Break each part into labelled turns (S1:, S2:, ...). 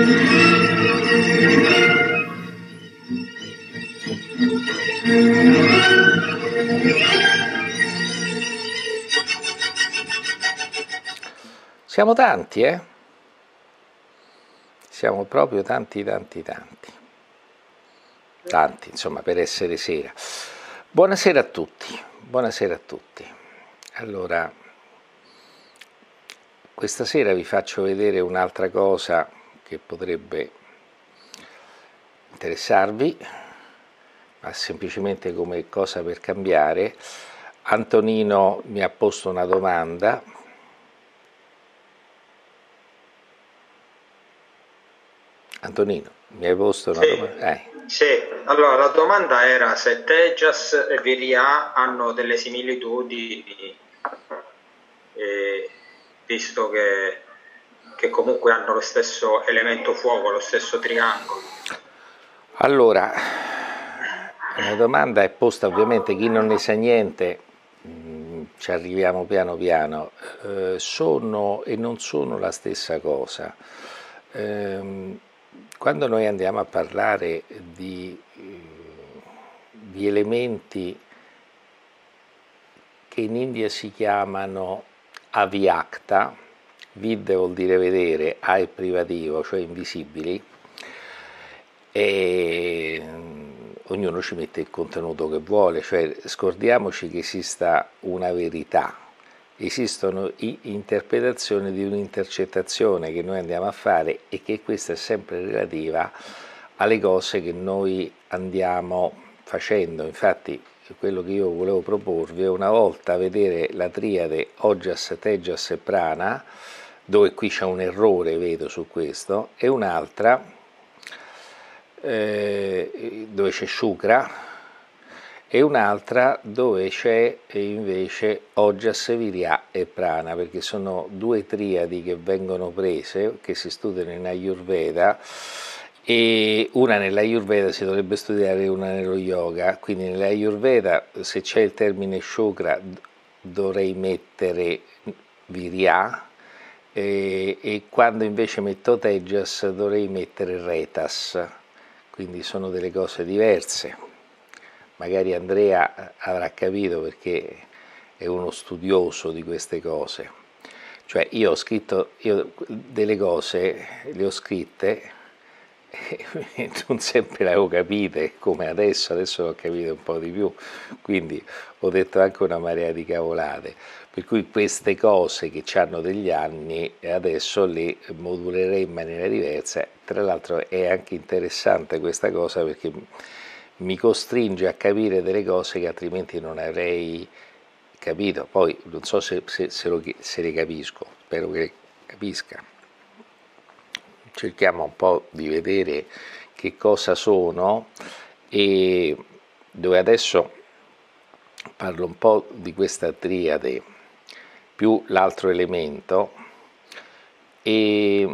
S1: Siamo tanti, eh? Siamo proprio tanti, insomma, per essere sera. Buonasera a tutti, buonasera a tutti. Allora, questa sera vi faccio vedere un'altra cosa che potrebbe interessarvi, ma semplicemente come cosa per cambiare. Antonino mi ha posto una domanda. Antonino, mi hai posto una domanda?
S2: Sì, allora la domanda era se Tejas e Viria hanno delle similitudini, visto che comunque hanno lo stesso elemento fuoco, lo stesso triangolo.
S1: Allora, la domanda è posta, ovviamente chi non ne sa niente, ci arriviamo piano piano, sono e non sono la stessa cosa. Quando noi andiamo a parlare di elementi che in India si chiamano avyakta, vid vuol dire vedere, a è privativo, cioè invisibili, e ognuno ci mette il contenuto che vuole, cioè scordiamoci che esista una verità, esistono interpretazioni di un'intercettazione che noi andiamo a fare e che questa è sempre relativa alle cose che noi andiamo facendo. Infatti quello che io volevo proporvi è una volta vedere la triade Ojas, Tejas e Prana, dove qui c'è un errore, vedo, su questo, e un'altra dove c'è Shukra, e un'altra dove c'è invece Ojas, Virya e Prana, perché sono due triadi che vengono prese, che si studiano in Ayurveda, e una nell'Ayurveda si dovrebbe studiare e una nello yoga, quindi nell'Ayurveda se c'è il termine Shukra dovrei mettere Virya, e quando invece metto Tejas dovrei mettere Retas, quindi sono delle cose diverse. Magari Andrea avrà capito perché è uno studioso di queste cose. Cioè io ho scritto delle cose, le ho scritte e non sempre le avevo capite come adesso le ho capite un po' di più, quindi ho detto anche una marea di cavolate, per cui queste cose che hanno degli anni adesso le modulerei in maniera diversa. Tra l'altro è anche interessante questa cosa perché mi costringe a capire delle cose che altrimenti non avrei capito. Poi non so se le capisco, spero che le capisca. Cerchiamo un po' di vedere che cosa sono, e dove adesso parlo un po' di questa triade più l'altro elemento, e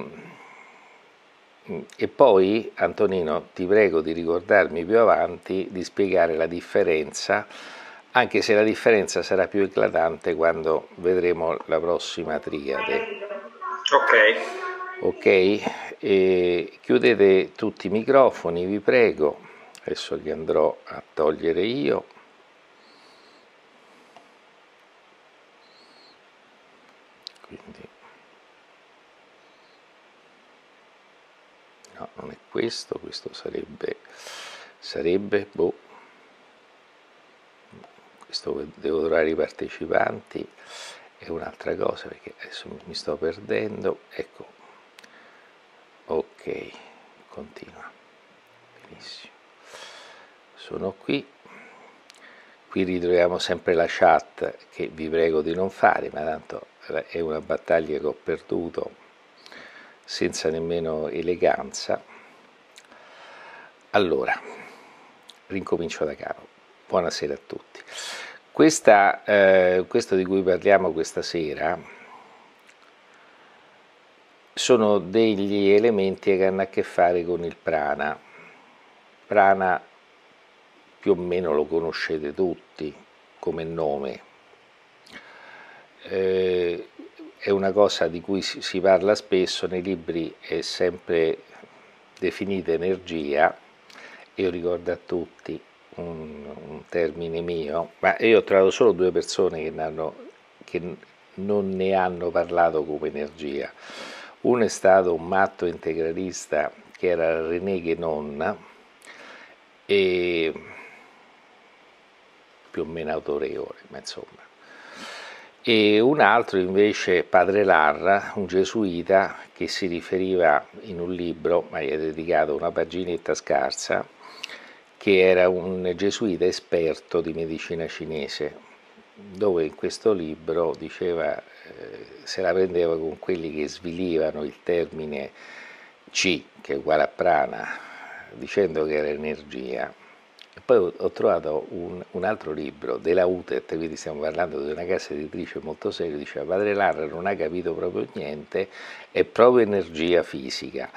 S1: poi Antonino ti prego di ricordarmi più avanti di spiegare la differenza, anche se la differenza sarà più eclatante quando vedremo la prossima triade. Ok, e chiudete tutti i microfoni, vi prego. Adesso li andrò a togliere io. Quindi no, non è questo sarebbe boh, questo devo trovare i partecipanti, è un'altra cosa perché adesso mi sto perdendo, ecco. Ok, continua, benissimo, sono qui ritroviamo sempre la chat che vi prego di non fare, ma tanto è una battaglia che ho perduto senza nemmeno eleganza. Allora, rincomincio da capo, buonasera a tutti. Questo di cui parliamo questa sera sono degli elementi che hanno a che fare con il prana. Prana più o meno lo conoscete tutti come nome, è una cosa di cui si parla spesso nei libri, è sempre definita energia. Io ricordo a tutti un termine mio, ma io ho trovato solo due persone che non ne hanno parlato come energia. Uno è stato un matto integralista che era René Guénon, e più o meno autorevole, ma insomma. E un altro invece, Padre Larra, un gesuita che si riferiva in un libro, ma gli è dedicato una paginetta scarsa, che era un gesuita esperto di medicina cinese, dove in questo libro diceva, se la prendeva con quelli che svilivano il termine Chi, che è uguale a prana, dicendo che era energia. E poi ho trovato un altro libro della UTET, quindi stiamo parlando di una casa editrice molto seria, diceva Padre Larra non ha capito proprio niente, è proprio energia fisica.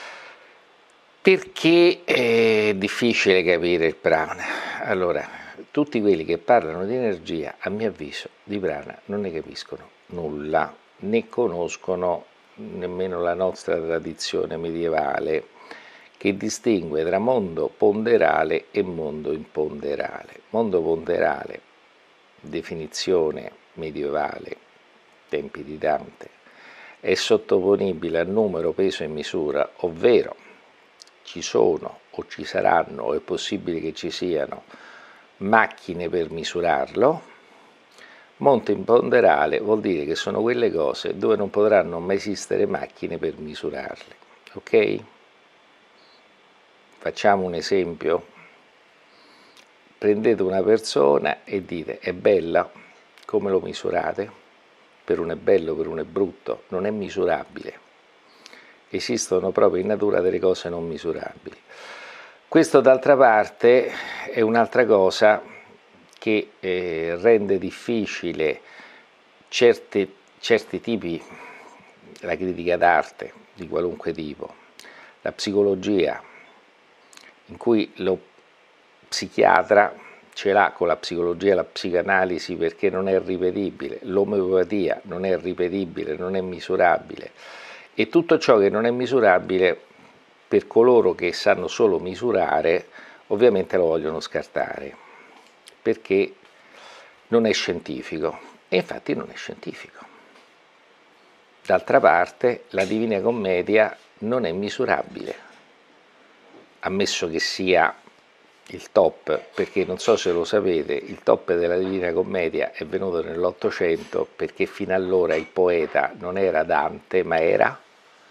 S1: Perché è difficile capire il prana? Allora, tutti quelli che parlano di energia, a mio avviso, di prana non ne capiscono nulla, né conoscono nemmeno la nostra tradizione medievale, che distingue tra mondo ponderale e mondo imponderale. Mondo ponderale, definizione medievale, tempi di Dante, è sottoponibile a numero, peso e misura, ovvero ci sono o ci saranno o è possibile che ci siano macchine per misurarlo. Mondo imponderale vuol dire che sono quelle cose dove non potranno mai esistere macchine per misurarle, ok? Facciamo un esempio. Prendete una persona e dite è bella, come lo misurate? Per uno è bello, per uno è brutto, non è misurabile. Esistono proprio in natura delle cose non misurabili. Questo d'altra parte è un'altra cosa che rende difficile certi tipi, la critica d'arte di qualunque tipo, la psicologia, in cui lo psichiatra ce l'ha con la psicologia e la psicanalisi perché non è ripetibile, l'omeopatia non è ripetibile, non è misurabile, e tutto ciò che non è misurabile per coloro che sanno solo misurare ovviamente lo vogliono scartare perché non è scientifico, e infatti non è scientifico. D'altra parte la Divina Commedia non è misurabile, ammesso che sia il top, perché non so se lo sapete, il top della Divina Commedia è venuto nell'Ottocento perché fino allora il poeta non era Dante ma era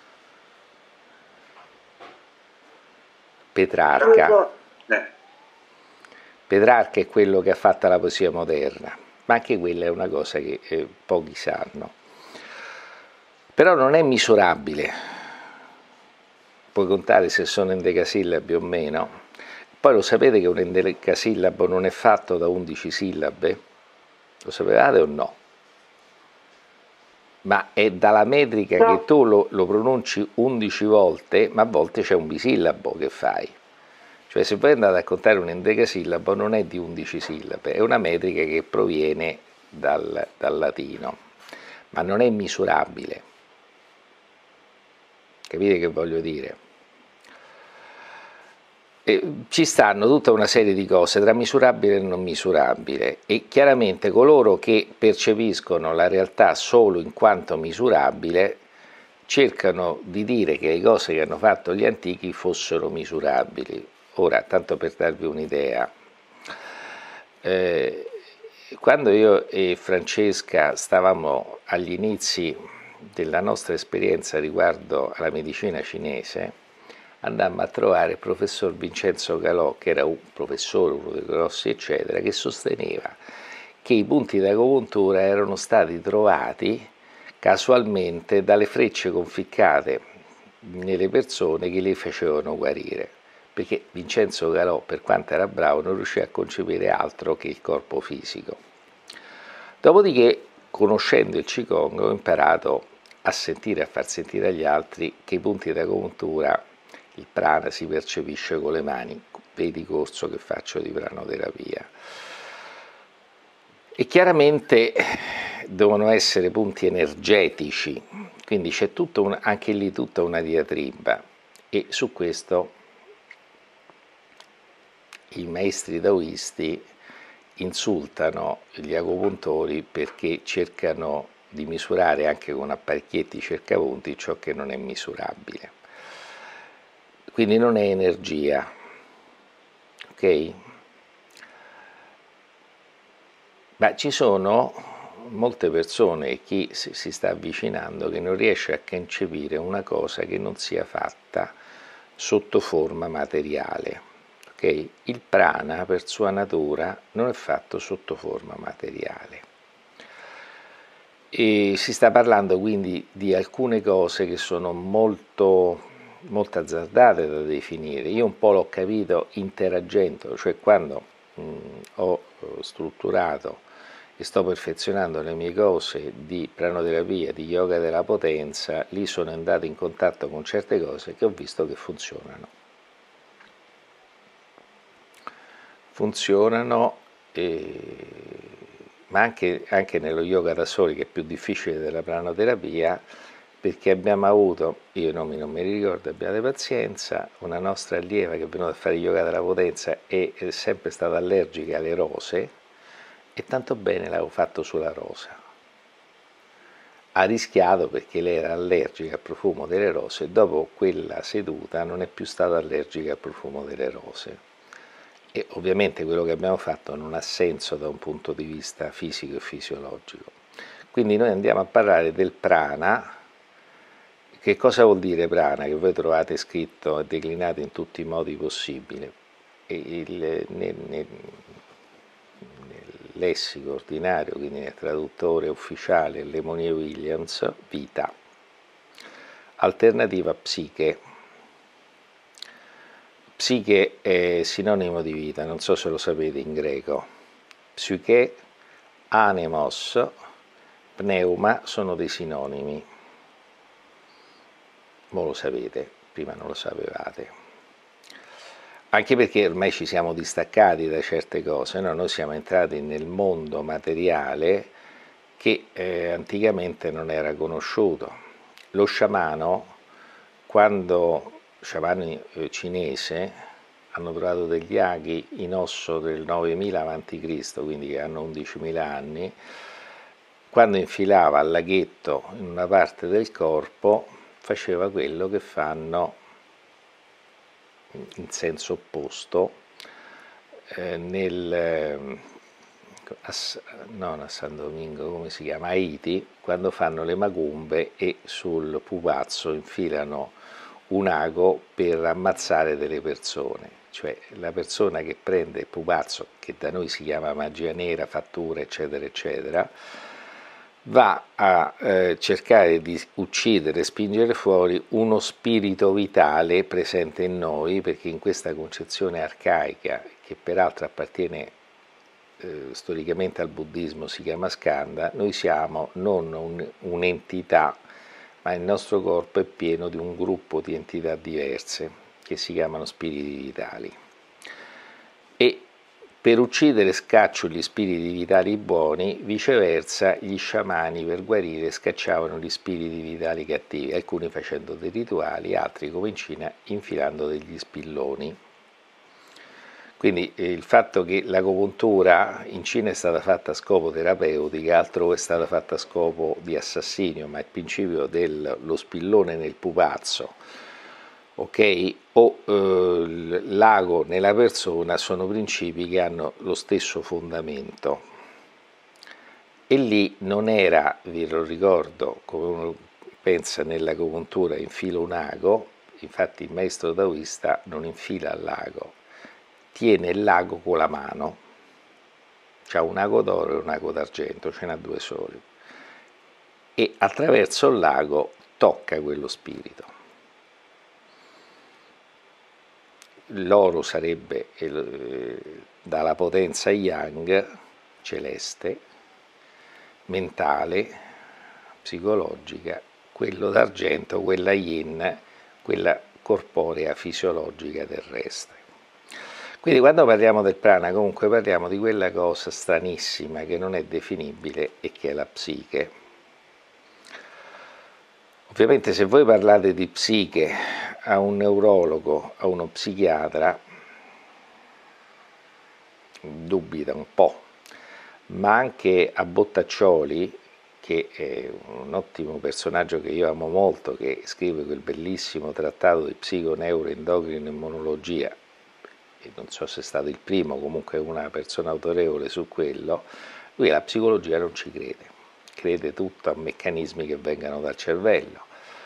S1: Petrarca. Petrarca è quello che ha fatto la poesia moderna, ma anche quella è una cosa che pochi sanno. Però non è misurabile, puoi contare se sono endecasillabi o meno. Poi lo sapete che un endecasillabo non è fatto da 11 sillabe? Lo sapevate o no? Ma è dalla metrica che tu lo pronunci 11 volte, ma a volte c'è un bisillabo che fai. Cioè se voi andate a contare un endecasillabo non è di 11 sillabe, è una metrica che proviene dal latino, ma non è misurabile. Capite che voglio dire? Ci stanno tutta una serie di cose tra misurabile e non misurabile, e chiaramente coloro che percepiscono la realtà solo in quanto misurabile cercano di dire che le cose che hanno fatto gli antichi fossero misurabili. Ora, tanto per darvi un'idea, quando io e Francesca stavamo agli inizi della nostra esperienza riguardo alla medicina cinese, andammo a trovare il professor Vincenzo Calò, che era un professore, uno dei grossi, eccetera, che sosteneva che i punti di agopuntura erano stati trovati casualmente dalle frecce conficcate nelle persone che li facevano guarire, perché Vincenzo Calò, per quanto era bravo, non riusciva a concepire altro che il corpo fisico. Dopodiché, conoscendo il Qigong, ho imparato a sentire e a far sentire agli altri che i punti di agopuntura, il prana si percepisce con le mani, vedi il corso che faccio di pranoterapia. E chiaramente devono essere punti energetici, quindi c'è anche lì tutta una diatriba. e su questo i maestri taoisti insultano gli agopuntori perché cercano di misurare anche con apparecchietti cercapunti ciò che non è misurabile. Quindi non è energia, ok? Ma ci sono molte persone, chi si sta avvicinando, che non riesce a concepire una cosa che non sia fatta sotto forma materiale. Okay? Il prana, per sua natura, non è fatto sotto forma materiale. E si sta parlando quindi di alcune cose che sono molto azzardate da definire. Io un po' l'ho capito interagendo, cioè quando ho strutturato e sto perfezionando le mie cose di pranoterapia, di yoga della potenza, lì sono andato in contatto con certe cose che ho visto che funzionano. Funzionano, ma anche nello yoga da soli, che è più difficile della pranoterapia, perché abbiamo avuto, io non mi ricordo, abbiate pazienza, una nostra allieva che è venuta a fare yoga della potenza è sempre stata allergica alle rose, e tanto bene l'avevo fatto sulla rosa. Ha rischiato perché lei era allergica al profumo delle rose e dopo quella seduta non è più stata allergica al profumo delle rose. E ovviamente quello che abbiamo fatto non ha senso da un punto di vista fisico e fisiologico. Quindi noi andiamo a parlare del prana. Che cosa vuol dire prana? Che voi trovate scritto e declinato in tutti i modi possibili. Nel lessico ordinario, quindi nel traduttore ufficiale Lemonnier Williams, vita. Alternativa psiche. Psiche è sinonimo di vita, non so se lo sapete in greco. Psyche, anemos, pneuma sono dei sinonimi. Voi lo sapete, prima non lo sapevate. Anche perché ormai ci siamo distaccati da certe cose, no? Noi siamo entrati nel mondo materiale che anticamente non era conosciuto. Lo sciamano, quando sciamano cinese hanno trovato degli aghi in osso del 9000 a.C., quindi che hanno 11.000 anni, quando infilava il laghetto in una parte del corpo faceva quello che fanno in senso opposto non a San Domingo, come si chiama, a Haiti, quando fanno le macumbe e sul pupazzo infilano un ago per ammazzare delle persone, cioè la persona che prende il pupazzo, che da noi si chiama magia nera, fattura, eccetera, eccetera, va a cercare di uccidere, spingere fuori uno spirito vitale presente in noi, perché in questa concezione arcaica, che peraltro appartiene storicamente al buddismo, si chiama skanda, noi siamo non un'entità, ma il nostro corpo è pieno di un gruppo di entità diverse che si chiamano spiriti vitali. E per uccidere scaccio gli spiriti vitali buoni, viceversa gli sciamani per guarire scacciavano gli spiriti vitali cattivi, alcuni facendo dei rituali, altri come in Cina infilando degli spilloni. Quindi il fatto che l'agopuntura in Cina è stata fatta a scopo terapeutico, altrove è stata fatta a scopo di assassinio, ma il principio dello spillone nel pupazzo, ok, o l'ago nella persona sono principi che hanno lo stesso fondamento. E lì non era, vi lo ricordo, come uno pensa nell'agopuntura, infila un ago, infatti il maestro taoista non infila l'ago, tiene il lago con la mano, c'ha un ago d'oro e un ago d'argento, ce n'ha due soli, e attraverso il lago tocca quello spirito. L'oro sarebbe dalla potenza yang, celeste, mentale, psicologica, quello d'argento, quella yin, quella corporea, fisiologica, terrestre. Quindi quando parliamo del prana comunque parliamo di quella cosa stranissima che non è definibile e che è la psiche. Ovviamente se voi parlate di psiche a un neurologo, a uno psichiatra, dubita un po', ma anche a Bottaccioli, che è un ottimo personaggio che io amo molto, che scrive quel bellissimo trattato di psiconeuroendocrino immunologia, e non so se è stato il primo, comunque una persona autorevole su quello, lui alla psicologia non ci crede, crede tutto a meccanismi che vengano dal cervello.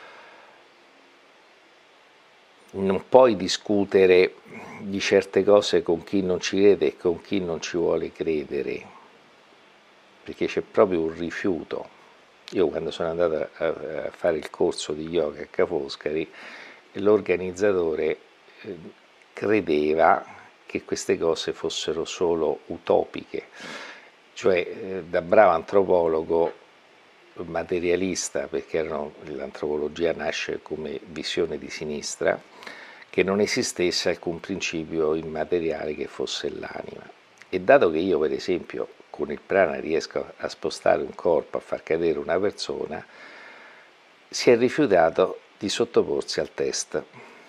S1: Non puoi discutere di certe cose con chi non ci crede e con chi non ci vuole credere, perché c'è proprio un rifiuto. Io quando sono andato a fare il corso di yoga a Ca' Foscari, l'organizzatore credeva che queste cose fossero solo utopiche, cioè da bravo antropologo materialista, perché l'antropologia nasce come visione di sinistra, che non esistesse alcun principio immateriale che fosse l'anima. E dato che io per esempio con il prana riesco a spostare un corpo, a far cadere una persona, si è rifiutato di sottoporsi al test,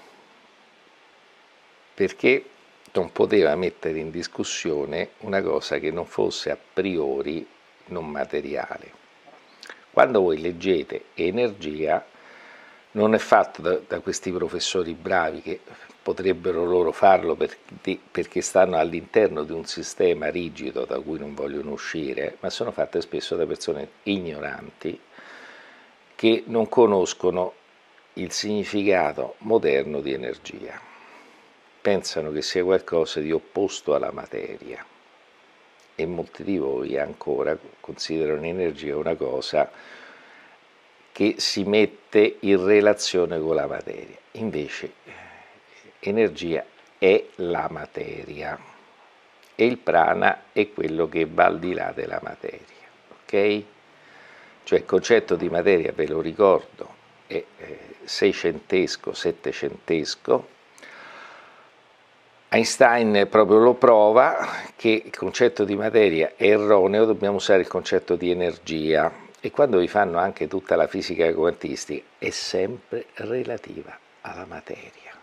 S1: perché non poteva mettere in discussione una cosa che non fosse a priori non materiale. Quando voi leggete energia, non è fatto da questi professori bravi che potrebbero loro farlo perché stanno all'interno di un sistema rigido da cui non vogliono uscire, ma sono fatte spesso da persone ignoranti che non conoscono il significato moderno di energia. Pensano che sia qualcosa di opposto alla materia. E molti di voi ancora considerano energia una cosa che si mette in relazione con la materia. Invece energia è la materia e il prana è quello che va al di là della materia, ok? Cioè il concetto di materia, ve lo ricordo, è seicentesco, settecentesco. Einstein proprio lo prova che il concetto di materia è erroneo, dobbiamo usare il concetto di energia, e quando vi fanno anche tutta la fisica quantistica è sempre relativa alla materia.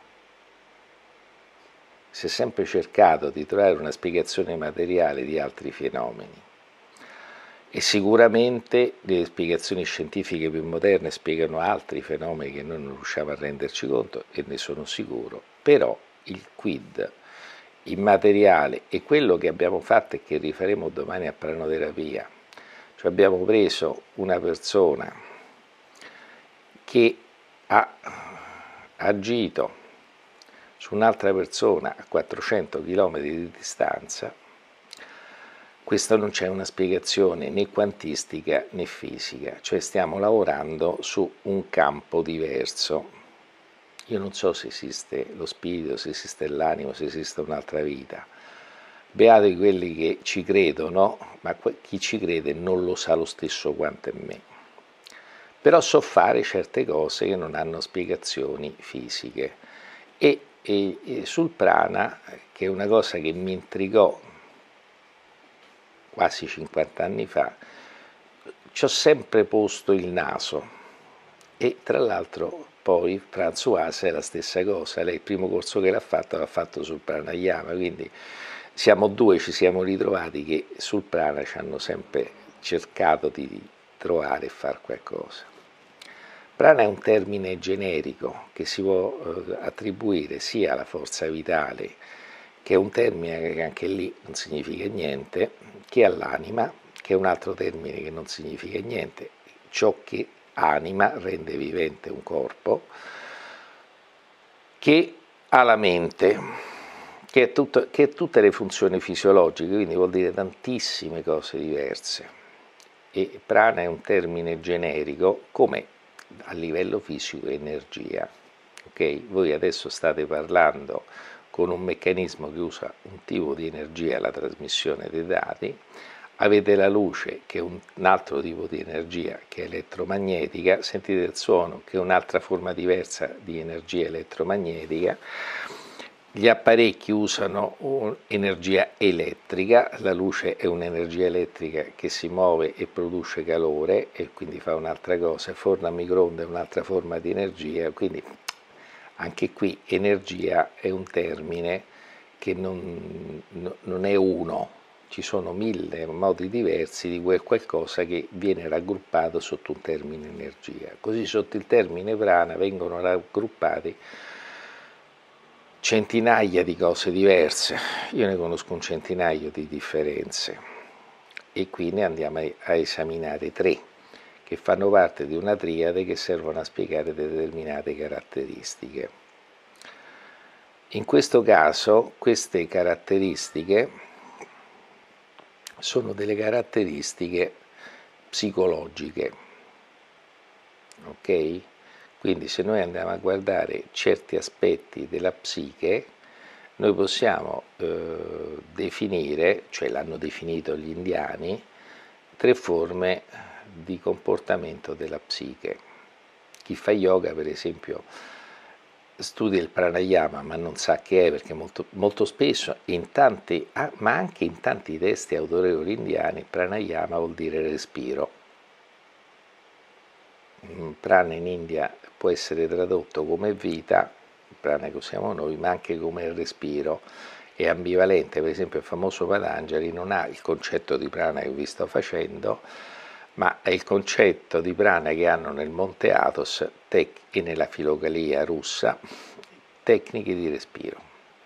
S1: Si è sempre cercato di trovare una spiegazione materiale di altri fenomeni e sicuramente le spiegazioni scientifiche più moderne spiegano altri fenomeni che noi non riusciamo a renderci conto, e ne sono sicuro, però il quid immateriale è quello che abbiamo fatto e che rifaremo domani a pranoterapia. Cioè abbiamo preso una persona che ha agito su un'altra persona a 400 km di distanza. Questo non c'è una spiegazione né quantistica né fisica, cioè stiamo lavorando su un campo diverso. Io non so se esiste lo spirito, se esiste l'animo, se esiste un'altra vita. Beati quelli che ci credono, ma chi ci crede non lo sa lo stesso quanto me. Però so fare certe cose che non hanno spiegazioni fisiche. E sul prana, che è una cosa che mi intrigò quasi 50 anni fa, ci ho sempre posto il naso. E tra l'altro poi Françoise è la stessa cosa, lei il primo corso che l'ha fatto sul pranayama, quindi siamo due, ci siamo ritrovati che sul prana ci hanno sempre cercato di trovare e fare qualcosa. Prana è un termine generico che si può attribuire sia alla forza vitale, che è un termine che anche lì non significa niente, che all'anima, che è un altro termine che non significa niente, ciò che anima rende vivente un corpo, che ha la mente, che è tutte le funzioni fisiologiche, quindi vuol dire tantissime cose diverse. E prana è un termine generico come a livello fisico energia. Okay? Voi adesso state parlando con un meccanismo che usa un tipo di energia, la trasmissione dei dati, avete la luce che è un altro tipo di energia che è elettromagnetica, sentite il suono che è un'altra forma diversa di energia elettromagnetica, gli apparecchi usano energia elettrica, la luce è un'energia elettrica che si muove e produce calore e quindi fa un'altra cosa, il forno a microonde è un'altra forma di energia, quindi Anche qui energia è un termine che non è uno, ci sono 1000 modi diversi di qualcosa che viene raggruppato sotto un termine energia. Così sotto il termine prana vengono raggruppati centinaia di cose diverse, io ne conosco un centinaio di differenze e qui ne andiamo a esaminare 3 che fanno parte di una triade che servono a spiegare determinate caratteristiche. In questo caso queste caratteristiche sono delle caratteristiche psicologiche, ok? Quindi se noi andiamo a guardare certi aspetti della psiche, noi possiamo definire, cioè l'hanno definito gli indiani, 3 forme di comportamento della psiche. Chi fa yoga, per esempio, studia il pranayama ma non sa che è, perché molto spesso, ma anche in tanti testi autorevoli indiani, pranayama vuol dire respiro. Prana in India può essere tradotto come vita, prana che usiamo noi, ma anche come respiro. È ambivalente, per esempio il famoso Patanjali non ha il concetto di prana che vi sto facendo, ma è il concetto di prana che hanno nel Monte Athos e nella filocalia russa, tecniche di respiro.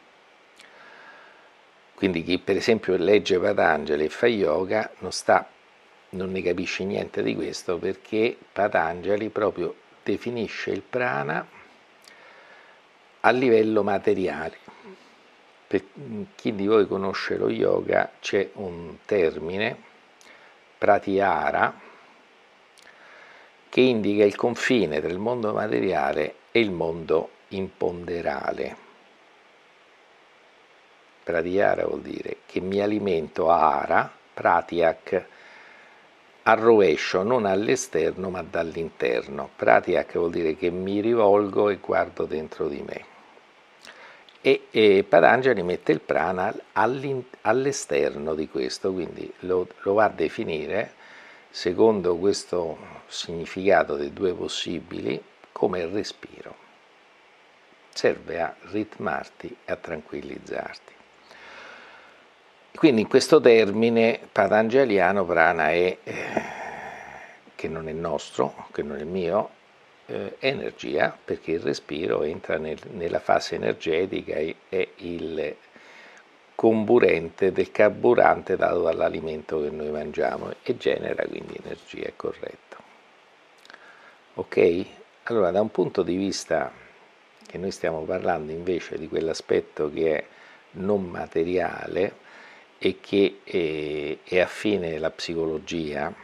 S1: Quindi chi per esempio legge Patanjali e fa yoga non ne capisce niente di questo, perché Patanjali proprio definisce il prana a livello materiale. Per chi di voi conosce lo yoga c'è un termine, pratyahara, che indica il confine tra il mondo materiale e il mondo imponderale. Pratyahara vuol dire che mi alimento ahara, pratyak, al rovescio, non all'esterno ma dall'interno. Pratyak vuol dire che mi rivolgo e guardo dentro di me. E Patanjali mette il prana all'esterno di questo, quindi lo va a definire, secondo questo significato dei 2 possibili, come il respiro. Serve a ritmarti e a tranquillizzarti. Quindi in questo termine patangeliano prana è, che non è nostro, che non è mio, energia, perché il respiro entra nella fase energetica e è il comburente del carburante dato dall'alimento che noi mangiamo e genera quindi energia, è corretto. Ok? Allora, da un punto di vista che noi stiamo parlando invece di quell'aspetto che è non materiale e che è affine alla psicologia,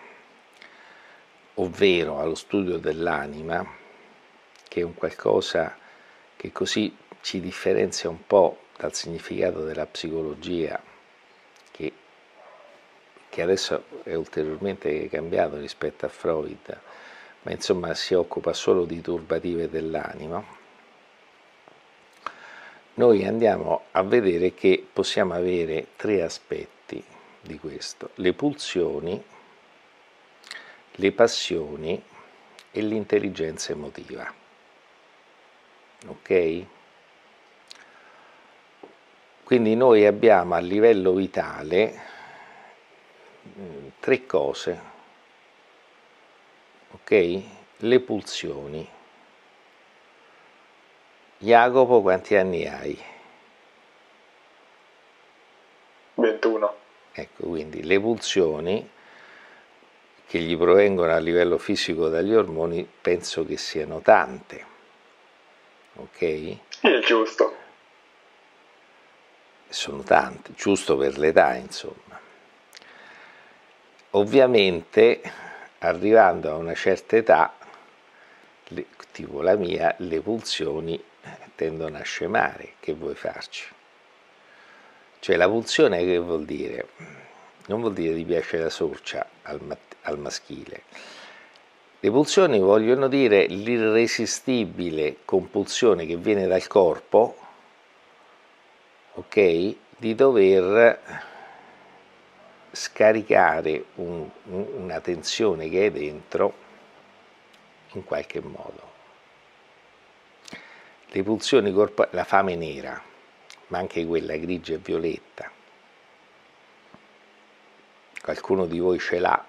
S1: ovvero allo studio dell'anima, che è un qualcosa che così ci differenzia un po' dal significato della psicologia, che adesso è ulteriormente cambiato rispetto a Freud, ma insomma si occupa solo di turbative dell'anima. Noi andiamo a vedere che possiamo avere 3 aspetti di questo: le pulsioni, le passioni e l'intelligenza emotiva. Ok? Quindi noi abbiamo a livello vitale 3 cose, ok? Le pulsioni. Jacopo, quanti anni hai?
S2: 21.
S1: Ecco, quindi le pulsioni che gli provengono a livello fisico dagli ormoni penso che siano tante, ok?
S2: Il giusto.
S1: Sono tante, giusto per l'età, insomma. Ovviamente, arrivando a una certa età, tipo la mia, le pulsioni tendono a scemare. Che vuoi farci? Cioè la pulsione che vuol dire? Non vuol dire ti piace la sorcia al maschile. Le pulsioni vogliono dire l'irresistibile compulsione che viene dal corpo, ok? Di dover scaricare una tensione che è dentro in qualche modo. le pulsioni corporali, la fame nera, ma anche quella grigia e violetta. Qualcuno di voi ce l'ha,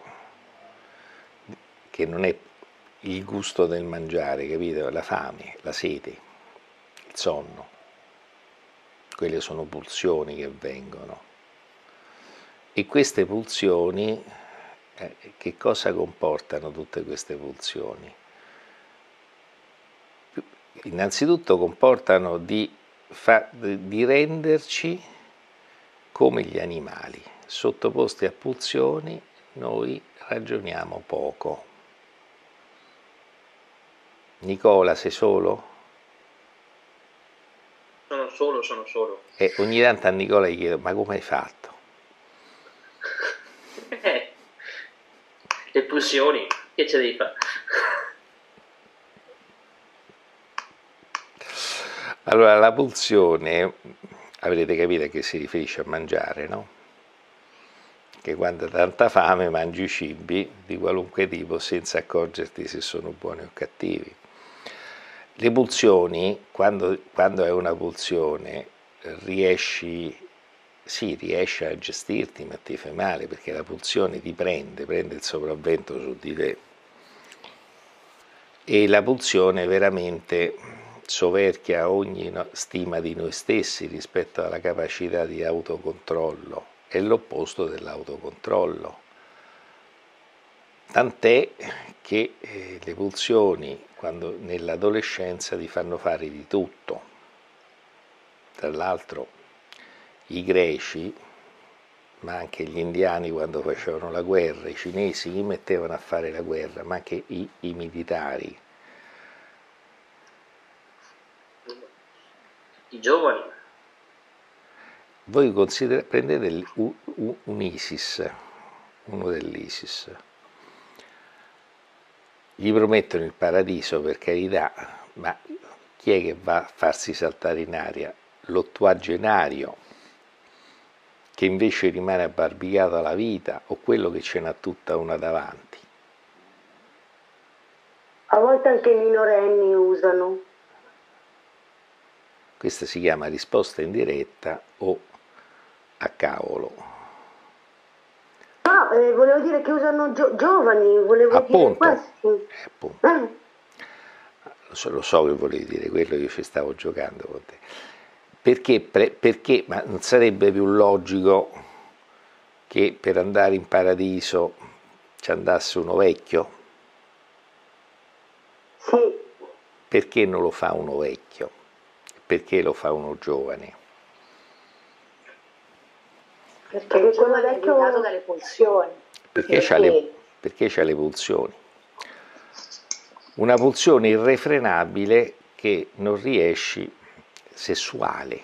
S1: che non è il gusto del mangiare, capito? La fame, la sete, il sonno. Quelle sono pulsioni che vengono. E queste pulsioni, che cosa comportano tutte queste pulsioni? Innanzitutto comportano di renderci come gli animali. Sottoposti a pulsioni noi ragioniamo poco. Nicola, sei solo?
S2: Sono solo.
S1: E ogni tanto a Nicola gli chiedo, ma come hai fatto?
S3: Le pulsioni, che ce devi fare?
S1: Allora, la pulsione, avrete capito che si riferisce a mangiare, no? Che quando hai tanta fame mangi cibi di qualunque tipo senza accorgerti se sono buoni o cattivi. Le pulsioni, quando è una pulsione, riesci a gestirti, ma ti fai male, perché la pulsione ti prende il sopravvento su di te. E la pulsione veramente soverchia ogni stima di noi stessi rispetto alla capacità di autocontrollo. È l'opposto dell'autocontrollo. Tant'è che le pulsioni, quando nell'adolescenza, ti fanno fare di tutto. Tra l'altro i greci, ma anche gli indiani quando facevano la guerra, i cinesi li mettevano a fare la guerra, ma anche i militari.
S3: I giovani.
S1: Voi prendete un ISIS, uno dell'ISIS, gli promettono il paradiso, per carità, ma chi è che va a farsi saltare in aria? L'ottuagenario, che invece rimane abbarbicato alla vita, o quello che ce n'ha tutta una davanti?
S4: A volte anche i minorenni usano.
S1: Questa si chiama risposta indiretta o a cavolo.
S4: No, volevo dire che usano giovani, volevo
S1: appunto,
S4: dire questo.
S1: Appunto. Lo so che volevi dire quello, io ci stavo giocando con te. Perché, ma non sarebbe più logico che per andare in paradiso ci andasse uno vecchio?
S4: Sì.
S1: Perché non lo fa uno vecchio? Perché lo fa uno giovane?
S4: Perché il giovane è guidato dalle pulsioni.
S1: Perché c'ha le pulsioni. Una pulsione irrefrenabile che non riesci, sessuale.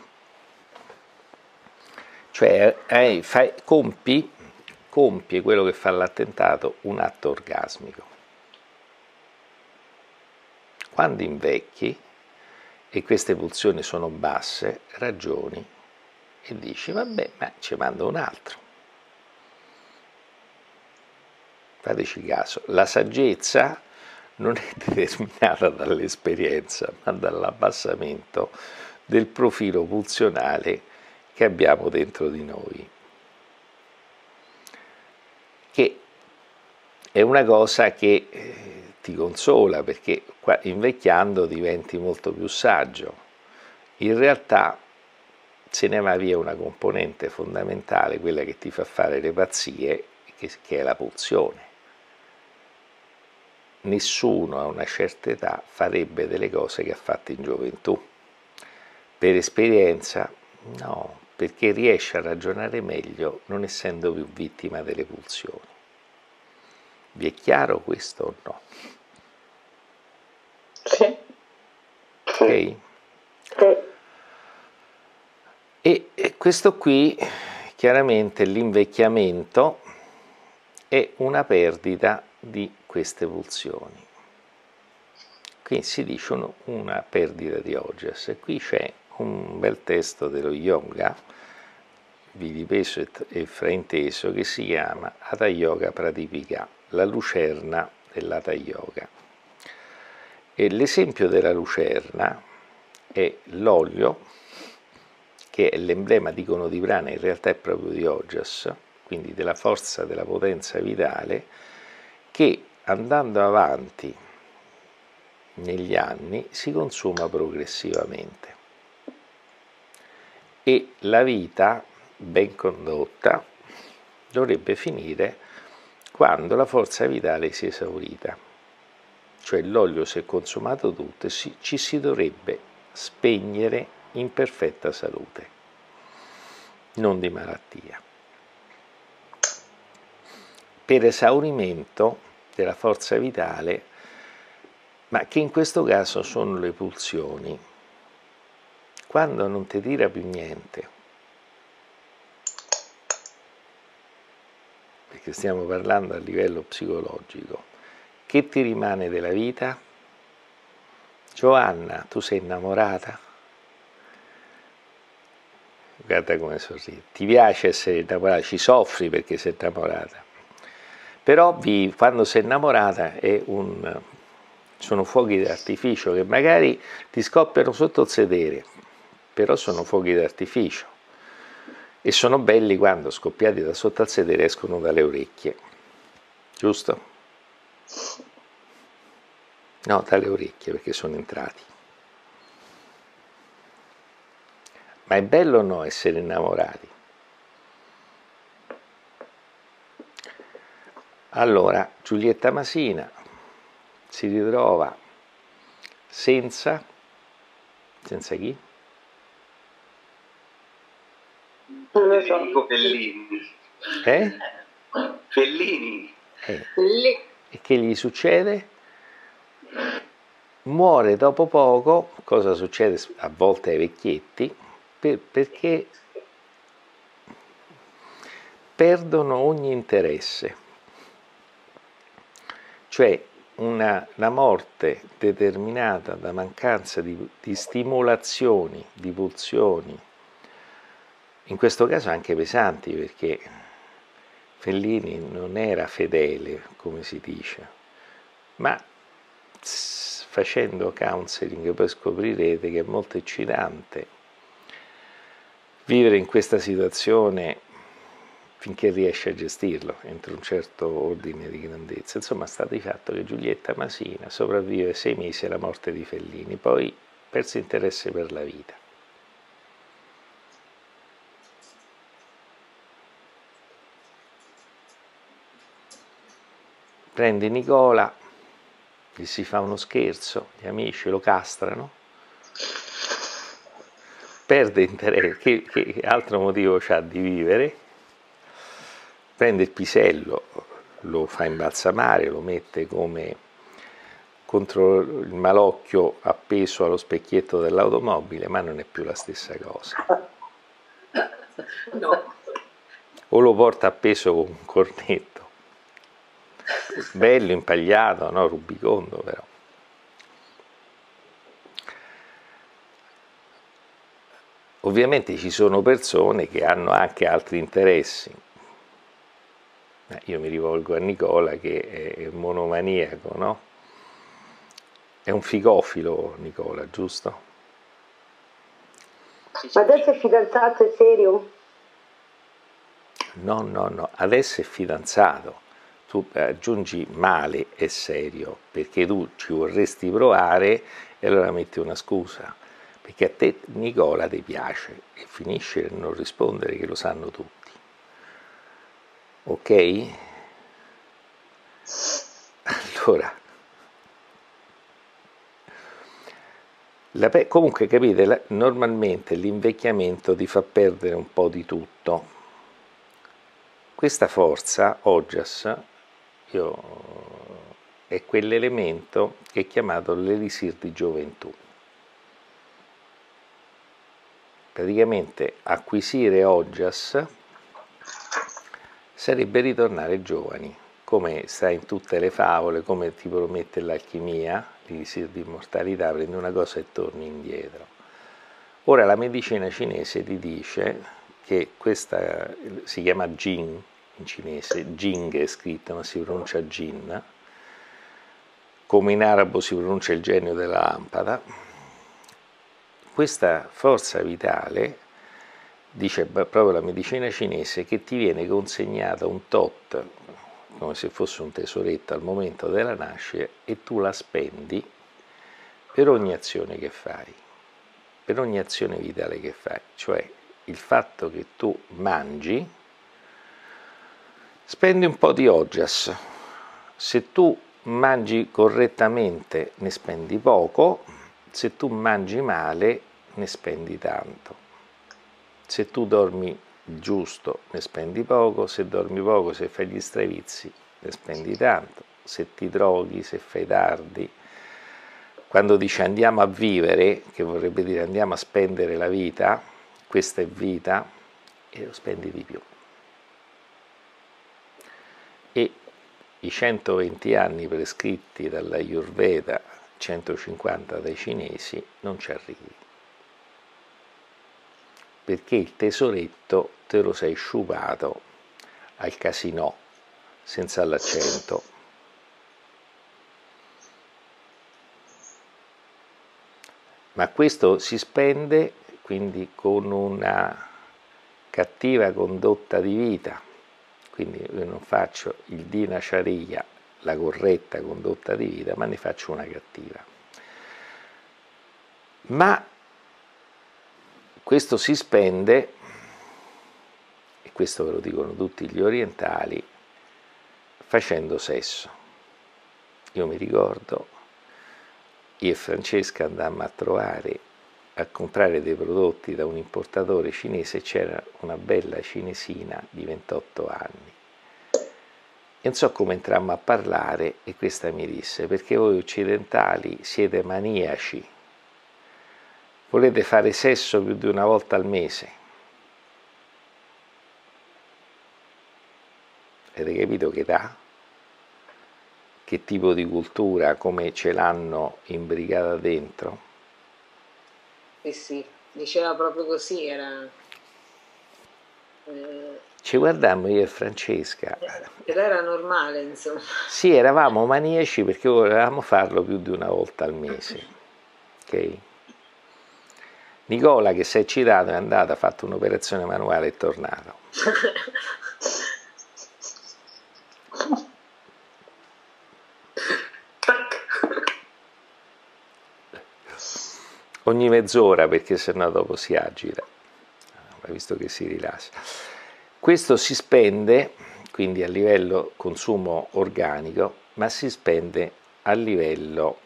S1: Cioè compie quello che fa l'attentato, un atto orgasmico. Quando invecchi e queste pulsioni sono basse, ragioni e dici, vabbè, ma ci mando un altro. Fateci caso, la saggezza non è determinata dall'esperienza, ma dall'abbassamento del profilo pulsionale che abbiamo dentro di noi, che è una cosa che ti consola, perché invecchiando diventi molto più saggio. In realtà se ne va via una componente fondamentale, quella che ti fa fare le pazzie, che è la pulsione. Nessuno a una certa età farebbe delle cose che ha fatto in gioventù. Per esperienza? No, perché riesce a ragionare meglio non essendo più vittima delle pulsioni. Vi è chiaro questo o no?
S4: Sì.
S1: Ok?
S4: Sì.
S1: E questo qui, chiaramente l'invecchiamento è una perdita di queste pulsioni. Qui si dice una perdita di Ojas, e qui c'è un bel testo dello yoga, vilipeso e frainteso, che si chiama Hatha Yoga Pratipika, la lucerna dell'Hatha Yoga. E l'esempio della lucerna è l'olio, che è l'emblema, dicono, di prana, in realtà è proprio di Ojas, quindi della forza, della potenza vitale, che andando avanti negli anni si consuma progressivamente. E la vita ben condotta dovrebbe finire quando la forza vitale si è esaurita, cioè l'olio si è consumato tutto e ci si dovrebbe spegnere in perfetta salute, non di malattia. Per esaurimento della forza vitale, ma che in questo caso sono le pulsioni. Quando non ti tira più niente, perché stiamo parlando a livello psicologico, che ti rimane della vita? Giovanna, tu sei innamorata? Guarda come sorride. Ti piace essere innamorata? Ci soffri perché sei innamorata. Però quando sei innamorata sono fuochi d'artificio che magari ti scoppiano sotto il sedere, però sono fuochi d'artificio e sono belli quando scoppiati da sotto al sedere escono dalle orecchie, giusto? No, dalle orecchie perché sono entrati. Ma è bello o no essere innamorati? Allora, Giulietta Masina si ritrova senza chi?
S4: Non lo so.
S3: Dico Fellini.
S1: Fellini. E che gli succede? Muore dopo poco. Cosa succede a volte ai vecchietti? Perché perdono ogni interesse. Cioè la morte determinata da mancanza di stimolazioni, di pulsioni, in questo caso anche pesanti, perché Fellini non era fedele, come si dice, ma facendo counseling poi scoprirete che è molto eccitante vivere in questa situazione finché riesce a gestirlo entro un certo ordine di grandezza. Insomma, sta di fatto che Giulietta Masina sopravvive 6 mesi alla morte di Fellini, poi perse interesse per la vita. Prende Nicola, gli si fa uno scherzo, gli amici lo castrano, perde interesse, che altro motivo c'ha di vivere, prende il pisello, lo fa imbalsamare, lo mette come contro il malocchio appeso allo specchietto dell'automobile, ma non è più la stessa cosa.
S3: No.
S1: O lo porta appeso con un cornetto, bello, impagliato, no? Rubicondo però. Ovviamente ci sono persone che hanno anche altri interessi. Io mi rivolgo a Nicola che è monomaniaco, no? È un figofilo Nicola, giusto?
S4: Ma adesso è fidanzato, è serio?
S1: No, adesso è fidanzato. Tu aggiungi male e serio, perché tu ci vorresti provare e allora metti una scusa. Perché a te Nicola ti piace e finisce per non rispondere che lo sanno tutti. Ok? Allora, comunque capite, normalmente l'invecchiamento ti fa perdere un po' di tutto. Questa forza, Ojas, è quell'elemento che è chiamato l'elisir di gioventù. Praticamente acquisire Ojas sarebbe ritornare giovani, come sta in tutte le favole, come ti promette l'alchimia, l'elisir di immortalità, prendi una cosa e torni indietro. Ora la medicina cinese ti dice che questa si chiama Jing in cinese, Jing è scritto ma si pronuncia Jin, come in arabo si pronuncia il genio della lampada. questa forza vitale, dice proprio la medicina cinese, che ti viene consegnata un tot, come se fosse un tesoretto al momento della nascita, e tu la spendi per ogni azione che fai, per ogni azione vitale che fai. Cioè il fatto che tu mangi, spendi un po' di ojas. Se tu mangi correttamente ne spendi poco, se tu mangi male ne spendi tanto. Se tu dormi giusto ne spendi poco, se dormi poco, se fai gli stravizi ne spendi tanto, se ti droghi, se fai tardi. Quando dice andiamo a vivere, che vorrebbe dire andiamo a spendere la vita, questa è vita, e lo spendi di più. E i 120 anni prescritti dall'Ayurveda, 150 dai cinesi, non ci arrivi. Perché il tesoretto te lo sei sciupato al casinò, senza l'accento. Ma questo si spende quindi con una cattiva condotta di vita. Quindi io non faccio il dinacharya, la corretta condotta di vita, ma ne faccio una cattiva. Ma questo si spende, e questo ve lo dicono tutti gli orientali, facendo sesso. Io mi ricordo, io e Francesca andammo a comprare dei prodotti da un importatore cinese, c'era una bella cinesina di 28 anni. E non so come entrammo a parlare e questa mi disse: perché voi occidentali siete maniaci, volete fare sesso più di una volta al mese. Avete capito che età? Che tipo di cultura, come ce l'hanno imbricata dentro?
S5: Sì, diceva proprio così, era...
S1: Ci guardammo io e Francesca.
S5: Ed era normale, insomma.
S1: Sì, eravamo maniaci perché volevamo farlo più di una volta al mese. Ok? Nicola, che si è eccitato, è andato, ha fatto un'operazione manuale e è tornato. Ogni mezz'ora, perché sennò dopo si agita, ma visto che si rilassa. Questo si spende quindi a livello consumo organico, ma si spende a livello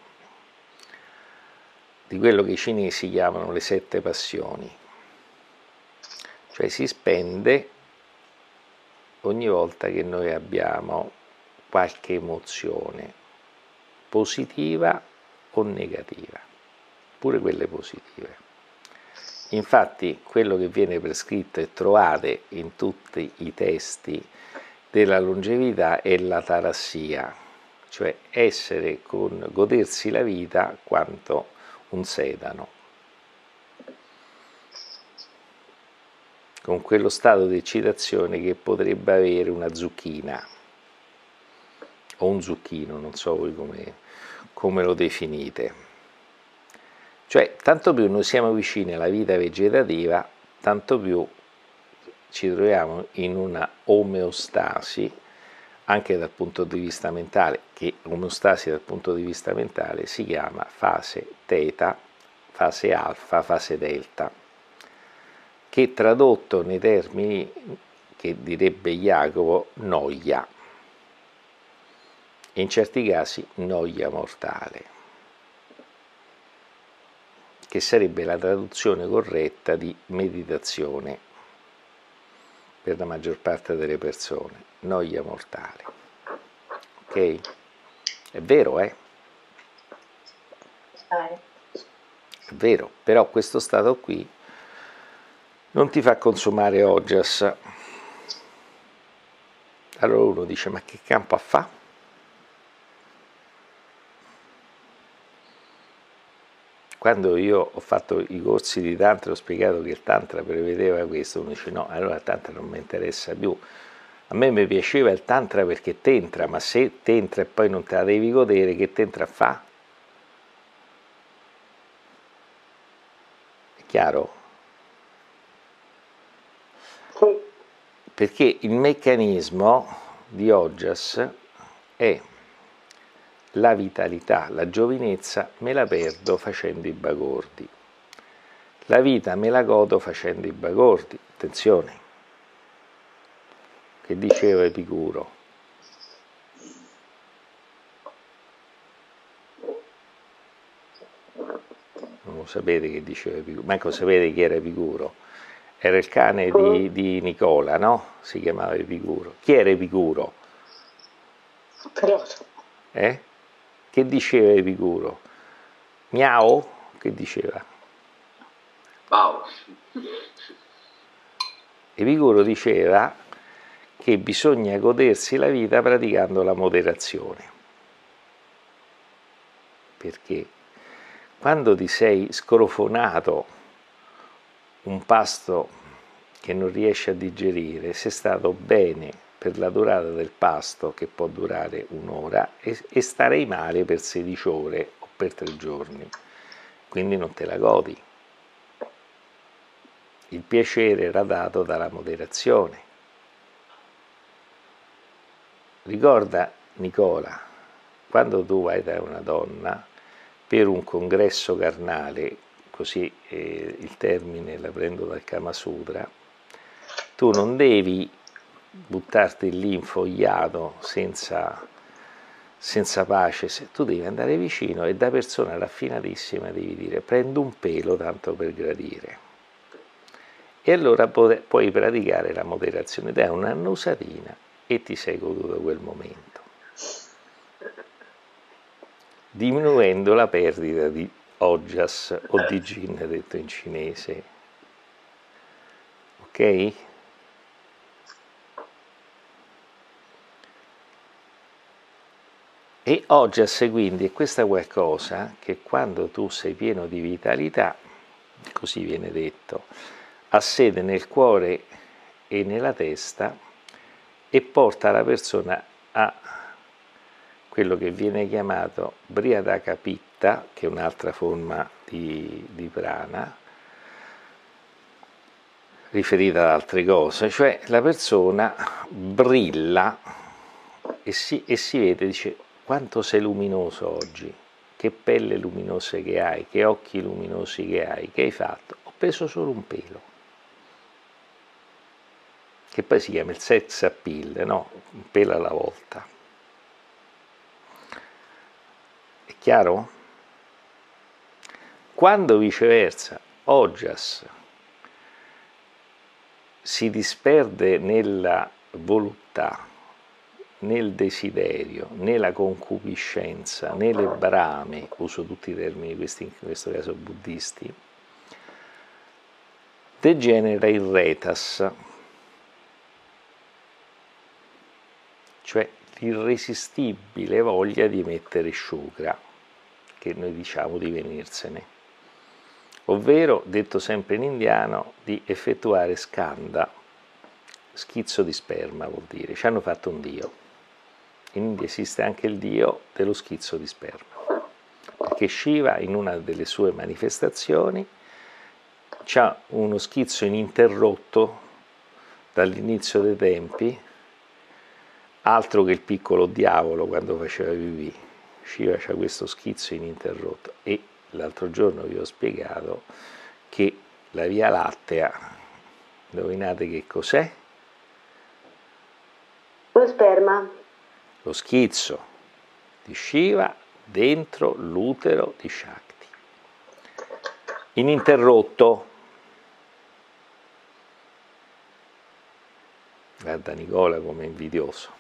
S1: di quello che i cinesi chiamano le 7 passioni. Cioè si spende ogni volta che noi abbiamo qualche emozione, positiva o negativa, pure quelle positive. Infatti quello che viene prescritto e trovate in tutti i testi della longevità è l'atarassia, cioè godersi la vita quanto un sedano, con quello stato di eccitazione che potrebbe avere una zucchina o un zucchino, non so voi come lo definite. Cioè, tanto più noi siamo vicini alla vita vegetativa, tanto più ci troviamo in una omeostasi, anche dal punto di vista mentale, che omeostasi dal punto di vista mentale si chiama fase teta, fase alfa, fase delta, che tradotto nei termini che direbbe Jacopo, noia, e in certi casi noia mortale, che sarebbe la traduzione corretta di meditazione per la maggior parte delle persone, noia mortale. Ok? È vero, È vero, però questo stato qui non ti fa consumare ojas. Allora uno dice: ma che campo a fa? Quando io ho fatto i corsi di Tantra, ho spiegato che il Tantra prevedeva questo, uno dice: no, allora il Tantra non mi interessa più. A me mi piaceva il Tantra perché t'entra, ma se t'entra e poi non te la devi godere, che t'entra a fa? Chiaro?
S4: Sì.
S1: Perché il meccanismo di Ojas è la vitalità, la giovinezza me la perdo facendo i bagordi, la vita me la godo facendo i bagordi. Attenzione, che diceva Epicuro? Non lo sapete che diceva Epicuro, manco sapete chi era Epicuro. Era il cane di Nicola, no? Si chiamava Epicuro. Chi era Epicuro? Eh? Che diceva Epicuro? Miau? Che diceva?
S3: Wow.
S1: Epicuro diceva che bisogna godersi la vita praticando la moderazione. Perché quando ti sei scrofonato un pasto che non riesci a digerire, sei stato bene per la durata del pasto, che può durare un'ora, e starei male per 16 ore o per 3 giorni, quindi non te la godi. Il piacere era dato dalla moderazione. Ricorda, Nicola, quando tu vai da una donna per un congresso carnale, così il termine la prendo dal Kama Sutra, tu non devi buttarti lì infogliato senza pace, tu devi andare vicino e da persona raffinatissima devi dire: prendo un pelo tanto per gradire. E allora puoi praticare la moderazione, dai un'annusatina e ti sei goduto quel momento, diminuendo la perdita di Ojas o di Jin, detto in cinese. Ok? E Ojas quindi è questa qualcosa che quando tu sei pieno di vitalità, così viene detto, ha sede nel cuore e nella testa e porta la persona a quello che viene chiamato Brihadaka Pitta, che è un'altra forma di prana, riferita ad altre cose, cioè la persona brilla e si vede, dice: quanto sei luminoso oggi, che pelle luminosa che hai, che occhi luminosi che hai fatto? Ho preso solo un pelo, che poi si chiama il sex appeal, no? Un pelo alla volta. È chiaro? Quando viceversa Ojas si disperde nella voluttà, nel desiderio, nella concupiscenza, nelle brame, uso tutti i termini questi in questo caso buddisti, degenera in retas, cioè l'irresistibile voglia di mettere shukra, che noi diciamo di venirsene, ovvero, detto sempre in indiano, di effettuare skanda, schizzo di sperma vuol dire, ci hanno fatto un dio. In India esiste anche il dio dello schizzo di sperma, perché Shiva in una delle sue manifestazioni c'ha uno schizzo ininterrotto dall'inizio dei tempi, altro che il piccolo diavolo quando faceva pipì. Shiva c'ha questo schizzo ininterrotto e l'altro giorno vi ho spiegato che la Via Lattea, indovinate che cos'è?
S4: Lo sperma.
S1: Lo schizzo di Shiva dentro l'utero di Shakti, ininterrotto. Guarda Nicola come invidioso,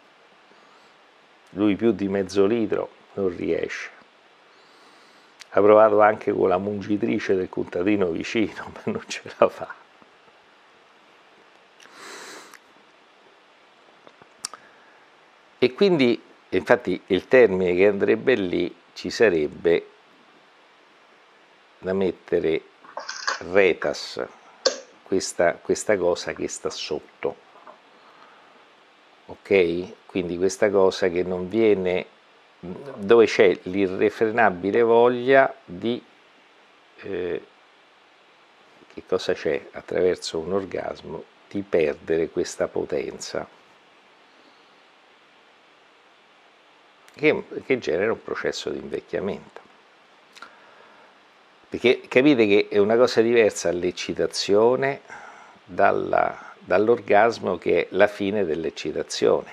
S1: lui più di mezzo litro non riesce, ha provato anche con la mungitrice del contadino vicino ma non ce la fa. E quindi, infatti, il termine che andrebbe lì ci sarebbe da mettere retas, questa cosa che sta sotto, ok? Quindi questa cosa che non viene, dove c'è l'irrefrenabile voglia di che cosa c'è attraverso un orgasmo di perdere questa potenza che genera un processo di invecchiamento. Perché capite che è una cosa diversa l'eccitazione dall'orgasmo, che è la fine dell'eccitazione.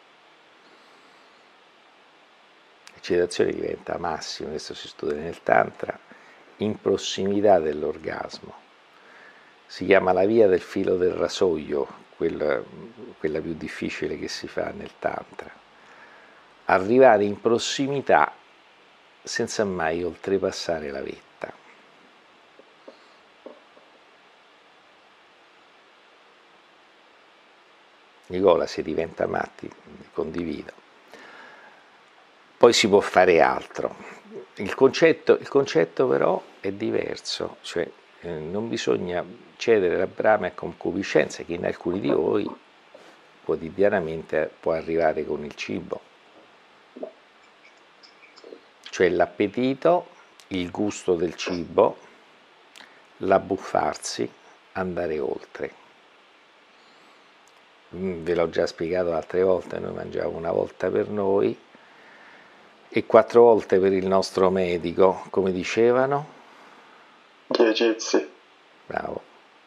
S1: L'eccitazione diventa massima, questo si studia nel Tantra, in prossimità dell'orgasmo. Si chiama la via del filo del rasoio, quella più difficile che si fa nel Tantra. Arrivare in prossimità senza mai oltrepassare la vetta. Nicola, se diventa matti, condivido. Poi si può fare altro. Il concetto però è diverso, cioè non bisogna cedere la brama e concupiscenza che in alcuni di voi quotidianamente può arrivare con il cibo. Cioè l'appetito, il gusto del cibo, l'abbuffarsi, andare oltre. Ve l'ho già spiegato altre volte, noi mangiamo una volta per noi e 4 volte per il nostro medico, come dicevano?
S6: Gli egizi.
S1: Bravo.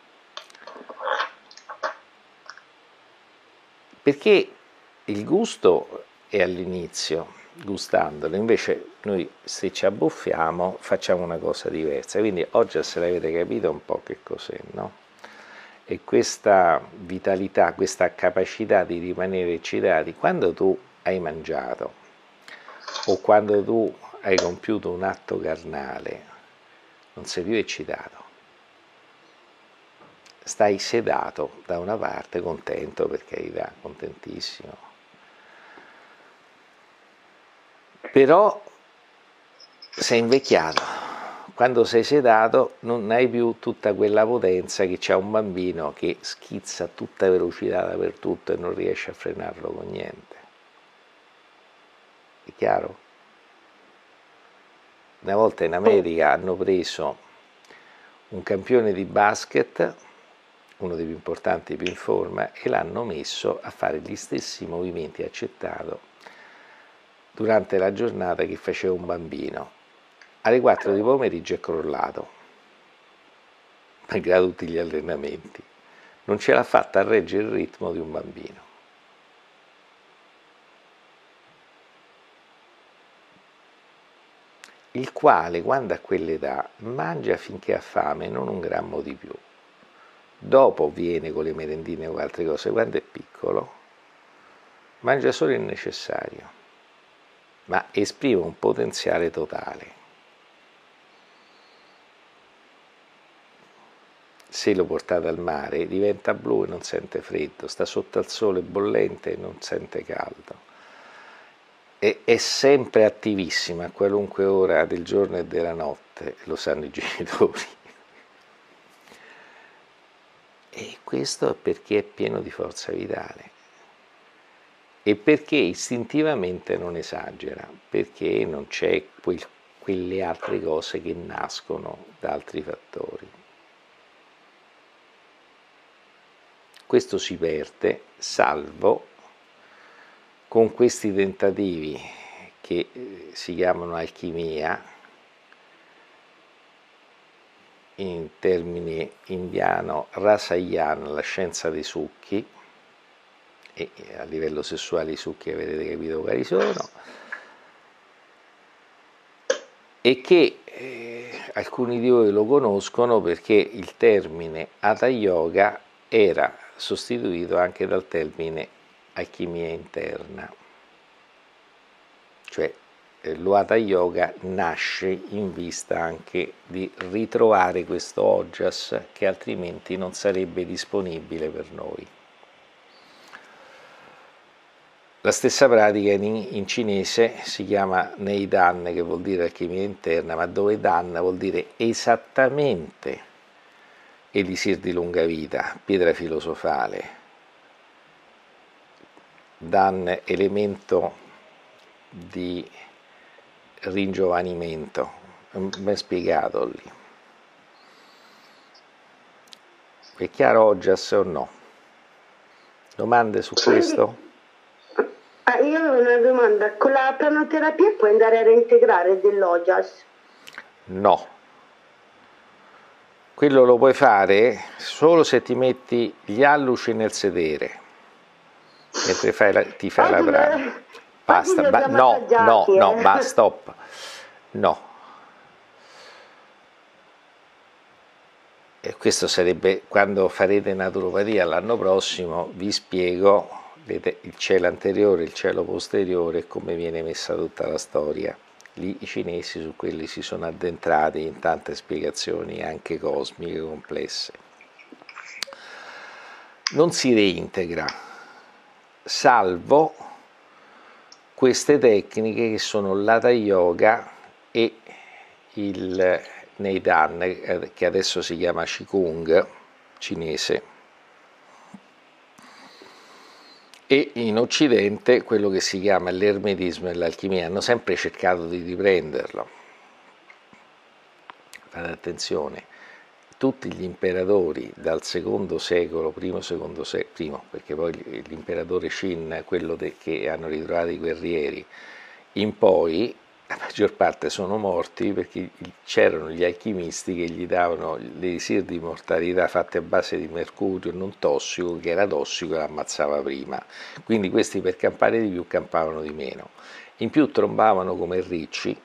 S1: Perché il gusto è all'inizio, gustandolo, invece noi se ci abbuffiamo facciamo una cosa diversa, quindi oggi se l'avete capito un po' che cos'è, no? E questa vitalità, questa capacità di rimanere eccitati, quando tu hai mangiato o quando tu hai compiuto un atto carnale, non sei più eccitato. Stai sedato da una parte, contento, per carità, contentissimo. Però sei invecchiato. Quando sei sedato non hai più tutta quella potenza che c'ha un bambino che schizza a tutta velocità dappertutto e non riesce a frenarlo con niente. È chiaro? Una volta in America hanno preso un campione di basket, uno dei più importanti, più in forma, e l'hanno messo a fare gli stessi movimenti accettato durante la giornata che faceva un bambino. Alle 4 di pomeriggio è crollato, malgrado tutti gli allenamenti. Non ce l'ha fatta a reggere il ritmo di un bambino. Il quale, quando a quell'età, mangia finché ha fame, non un grammo di più. Dopo viene con le merendine o altre cose, quando è piccolo, mangia solo il necessario, ma esprime un potenziale totale. Se lo portate al mare diventa blu e non sente freddo, sta sotto al sole bollente e non sente caldo. È sempre attivissima a qualunque ora del giorno e della notte, lo sanno i genitori. E questo è perché è pieno di forza vitale e perché istintivamente non esagera, perché non c'è quelle altre cose che nascono da altri fattori. Questo si perde, salvo con questi tentativi che si chiamano alchimia, in termini indiano rasayana, la scienza dei succhi, e a livello sessuale i succhi avete capito quali sono, e che alcuni di voi lo conoscono perché il termine Hatha Yoga era sostituito anche dal termine alchimia interna, cioè lo Hatha Yoga nasce in vista anche di ritrovare questo ojas che altrimenti non sarebbe disponibile per noi. La stessa pratica in cinese si chiama Neidan, che vuol dire alchimia interna, ma dove Dan vuol dire esattamente elisir di lunga vita, pietra filosofale, Dan elemento di ringiovanimento, ben spiegato lì. È chiaro Ojas o no? Domande su questo?
S4: Io avevo una domanda, con la pranoterapia puoi andare a reintegrare dell'Ojas?
S1: No. Quello lo puoi fare solo se ti metti gli alluci nel sedere, mentre ti fai la prana. Basta, no, stop. No. E questo sarebbe, quando farete naturopatia l'anno prossimo, vi spiego il cielo anteriore, il cielo posteriore e come viene messa tutta la storia. Lì i cinesi su quelli si sono addentrati in tante spiegazioni anche cosmiche complesse. Non si reintegra, salvo queste tecniche che sono l'Hatha Yoga e il Neidan, che adesso si chiama Qigong cinese, e in Occidente quello che si chiama l'ermetismo e l'alchimia. Hanno sempre cercato di riprenderlo. Fate attenzione, tutti gli imperatori dal secondo secolo, primo, perché poi l'imperatore Shin, quello che hanno ritrovato i guerrieri, in poi la maggior parte sono morti perché c'erano gli alchimisti che gli davano l'elisir di immortalità fatte a base di mercurio non tossico, che era tossico e l'ammazzava prima. Quindi questi per campare di più campavano di meno. In più trombavano come ricci.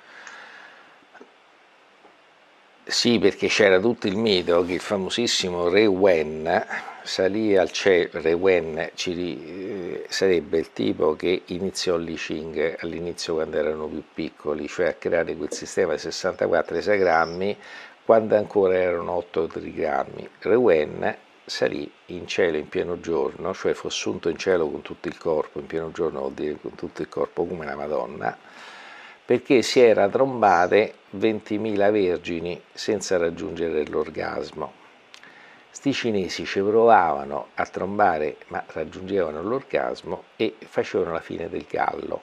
S1: Sì, perché c'era tutto il mito che il famosissimo Re Wen salì al cielo. Re Wen sarebbe il tipo che iniziò l'I Ching all'inizio quando erano più piccoli, cioè a creare quel sistema di 64 esagrammi quando ancora erano 8 trigrammi. Re Wen salì in cielo in pieno giorno, cioè fu assunto in cielo con tutto il corpo, in pieno giorno vuol dire con tutto il corpo come la Madonna, perché si era trombate 20.000 vergini senza raggiungere l'orgasmo. Sti cinesi ci provavano a trombare, ma raggiungevano l'orgasmo e facevano la fine del gallo.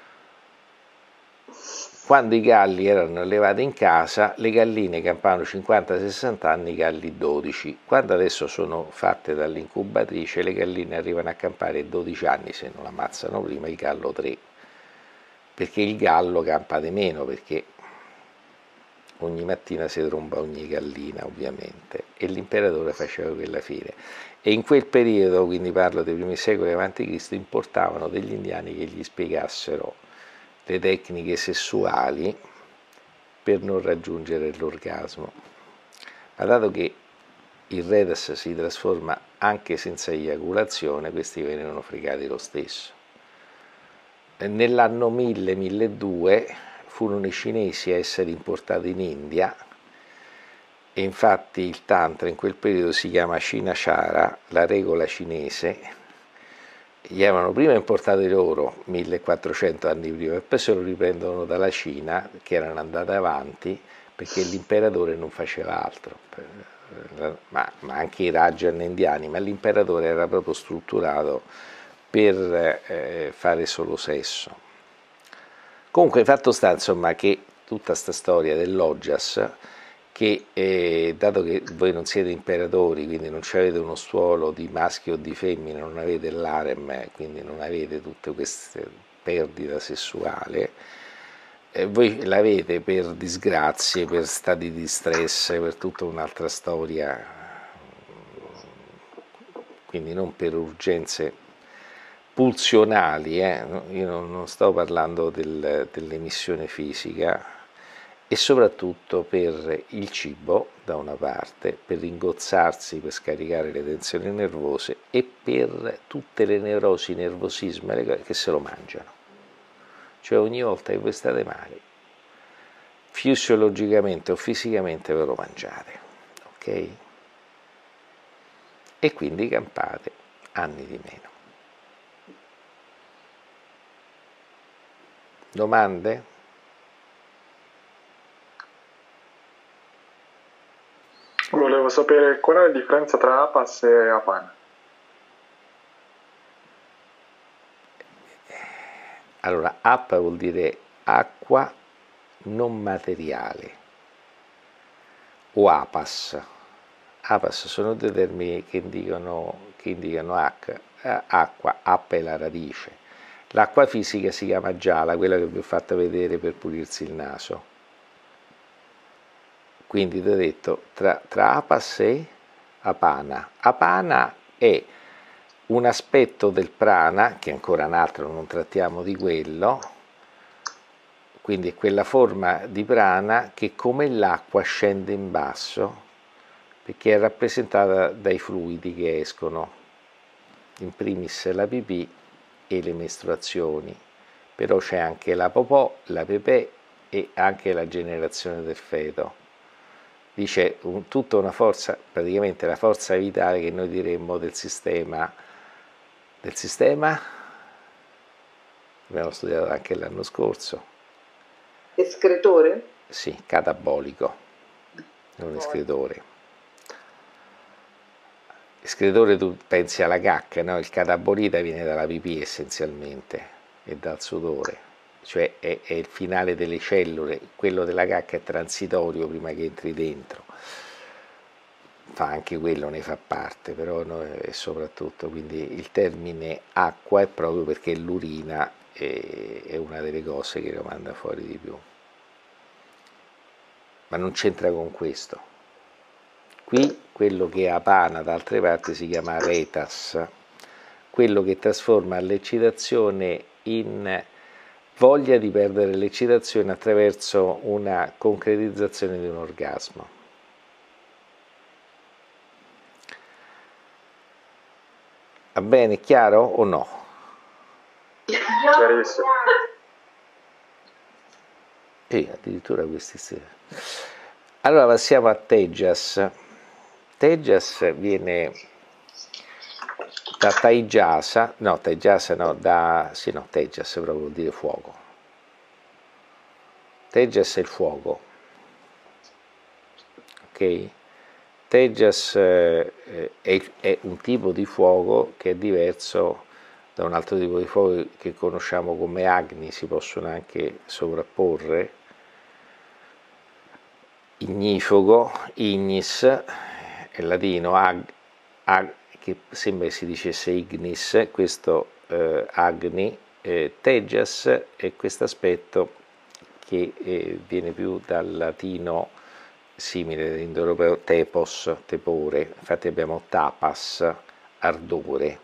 S1: Quando i galli erano allevati in casa, le galline campavano 50-60 anni, i galli 12. Quando adesso sono fatte dall'incubatrice, le galline arrivano a campare 12 anni se non ammazzano prima, il gallo 3. Perché il gallo campa di meno, perché ogni mattina si tromba ogni gallina ovviamente, e l'imperatore faceva quella fine. E in quel periodo, quindi parlo dei primi secoli a.C., importavano degli indiani che gli spiegassero le tecniche sessuali per non raggiungere l'orgasmo. Ma dato che il redes si trasforma anche senza eiaculazione, questi venivano fregati lo stesso. Nell'anno 1000-1200 furono i cinesi a essere importati in India, e infatti il Tantra in quel periodo si chiama Shinachara, la regola cinese. Gli avevano prima importati loro 1400 anni prima e poi se lo riprendono dalla Cina, che erano andate avanti perché l'imperatore non faceva altro, ma anche i Rajan indiani, ma l'imperatore era proprio strutturato per fare solo sesso. Comunque il fatto sta insomma che tutta questa storia dell'Ojas, che dato che voi non siete imperatori, quindi non avete uno stuolo di maschio o di femmina, non avete l'harem, quindi non avete tutte queste perdita sessuale, voi l'avete per disgrazie, per stati di stress, per tutta un'altra storia, quindi non per urgenze pulsionali, io non sto parlando dell'emissione fisica, e soprattutto per il cibo da una parte, per ringozzarsi, per scaricare le tensioni nervose e per tutte le nevrosi, nervosisme che se lo mangiano. Cioè ogni volta che voi state male, fisiologicamente o fisicamente ve lo mangiate, ok? E quindi campate anni di meno. Domande?
S6: Volevo sapere qual è la differenza tra APAS e APAN.
S1: Allora, APA vuol dire acqua non materiale, o APAS, Apas sono due termini che indicano acqua, appa è la radice. L'acqua fisica si chiama giala, quella che vi ho fatto vedere per pulirsi il naso. Quindi ti ho detto tra apas e apana. Apana è un aspetto del prana, che è ancora un altro, non trattiamo di quello, quindi è quella forma di prana che come l'acqua scende in basso, perché è rappresentata dai fluidi che escono, in primis la pipì e le mestruazioni, però c'è anche la popò, la pepè e anche la generazione del feto. Dice tutta una forza, praticamente la forza vitale che noi diremmo del sistema, abbiamo studiato anche l'anno scorso.
S5: Escretore?
S1: Sì, catabolico, non escretore. Escretore tu pensi alla cacca, no? Il catabolita viene dalla pipì essenzialmente e dal sudore, cioè è il finale delle cellule, quello della cacca è transitorio prima che entri dentro. Fa anche quello, ne fa parte, però è soprattutto, quindi il termine acqua è proprio perché l'urina è una delle cose che lo manda fuori di più. Ma non c'entra con questo. Qui quello che è apana da altre parti si chiama retas, quello che trasforma l'eccitazione in voglia di perdere l'eccitazione attraverso una concretizzazione di un orgasmo. Va bene, chiaro o no?
S6: Chiarissimo.
S1: Addirittura questi. Allora passiamo a Tejas. Tejas viene da Taijasa, Tejas proprio vuol dire fuoco. Tejas è il fuoco, ok? Tejas è un tipo di fuoco che è diverso da un altro tipo di fuoco che conosciamo come Agni, si possono anche sovrapporre. Ignifugo, ignis, è latino, che sembra si dicesse ignis, questo agni, tejas è questo aspetto che viene più dal latino simile all'indoeuropeo tepos, tepore, infatti abbiamo tapas, ardore.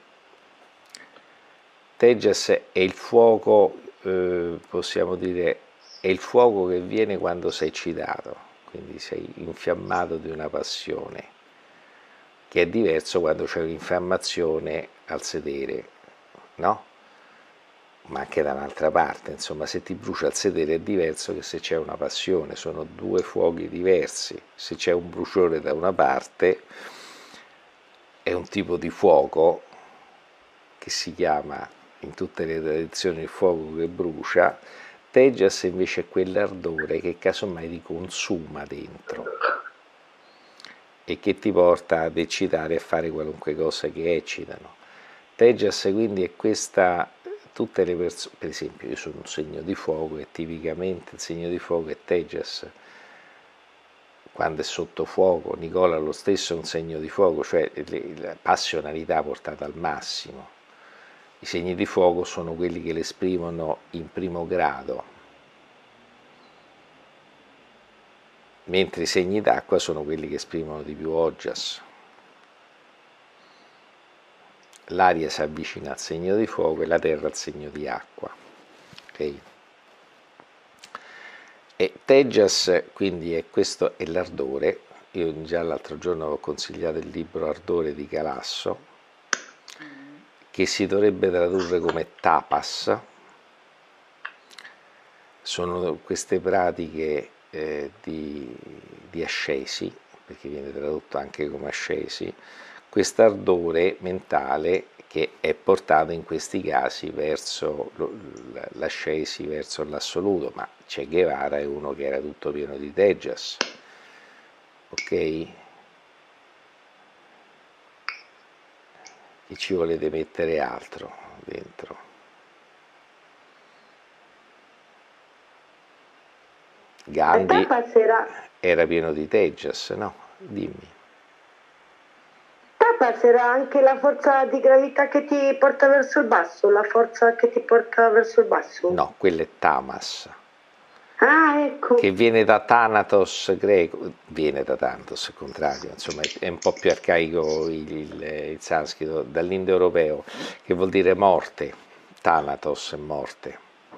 S1: Tejas è il fuoco, possiamo dire, è il fuoco che viene quando sei eccitato, quindi sei infiammato di una passione, che è diverso quando c'è un'infiammazione al sedere, no? Ma anche da un'altra parte, insomma, se ti brucia il sedere è diverso che se c'è una passione, sono due fuochi diversi. Se c'è un bruciore da una parte è un tipo di fuoco che si chiama in tutte le tradizioni il fuoco che brucia. Tejas invece è quell'ardore che casomai ti consuma dentro e che ti porta ad eccitare e a fare qualunque cosa che eccitano. Tejas quindi è questa, tutte le persone, per esempio io sono un segno di fuoco e tipicamente il segno di fuoco è Tejas, quando è sotto fuoco. Nicola lo stesso è un segno di fuoco, cioè la passionalità portata al massimo. I segni di fuoco sono quelli che l'esprimono in primo grado, mentre i segni d'acqua sono quelli che esprimono di più ojas. L'aria si avvicina al segno di fuoco e la terra al segno di acqua. Okay? E Tejas quindi questo è l'ardore. Io già l'altro giorno ho consigliato il libro Ardore di Calasso, che si dovrebbe tradurre come tapas. Sono queste pratiche di ascesi, perché viene tradotto anche come ascesi, quest'ardore mentale che è portato in questi casi verso l'ascesi, verso l'assoluto, ma Che Guevara è uno che era tutto pieno di Tejas, ok? Chi ci volete mettere altro dentro? Gandhi era pieno di Tejas, no? Dimmi.
S4: tapas era anche la forza di gravità che ti porta verso il basso, la forza che ti porta verso il basso.
S1: No, quello è tamas,
S4: Ah, ecco.
S1: che viene da Thanatos greco, viene da Thanatos al contrario, insomma è un po' più arcaico il sanscrito, dall'indoeuropeo, che vuol dire morte, Thanatos è morte.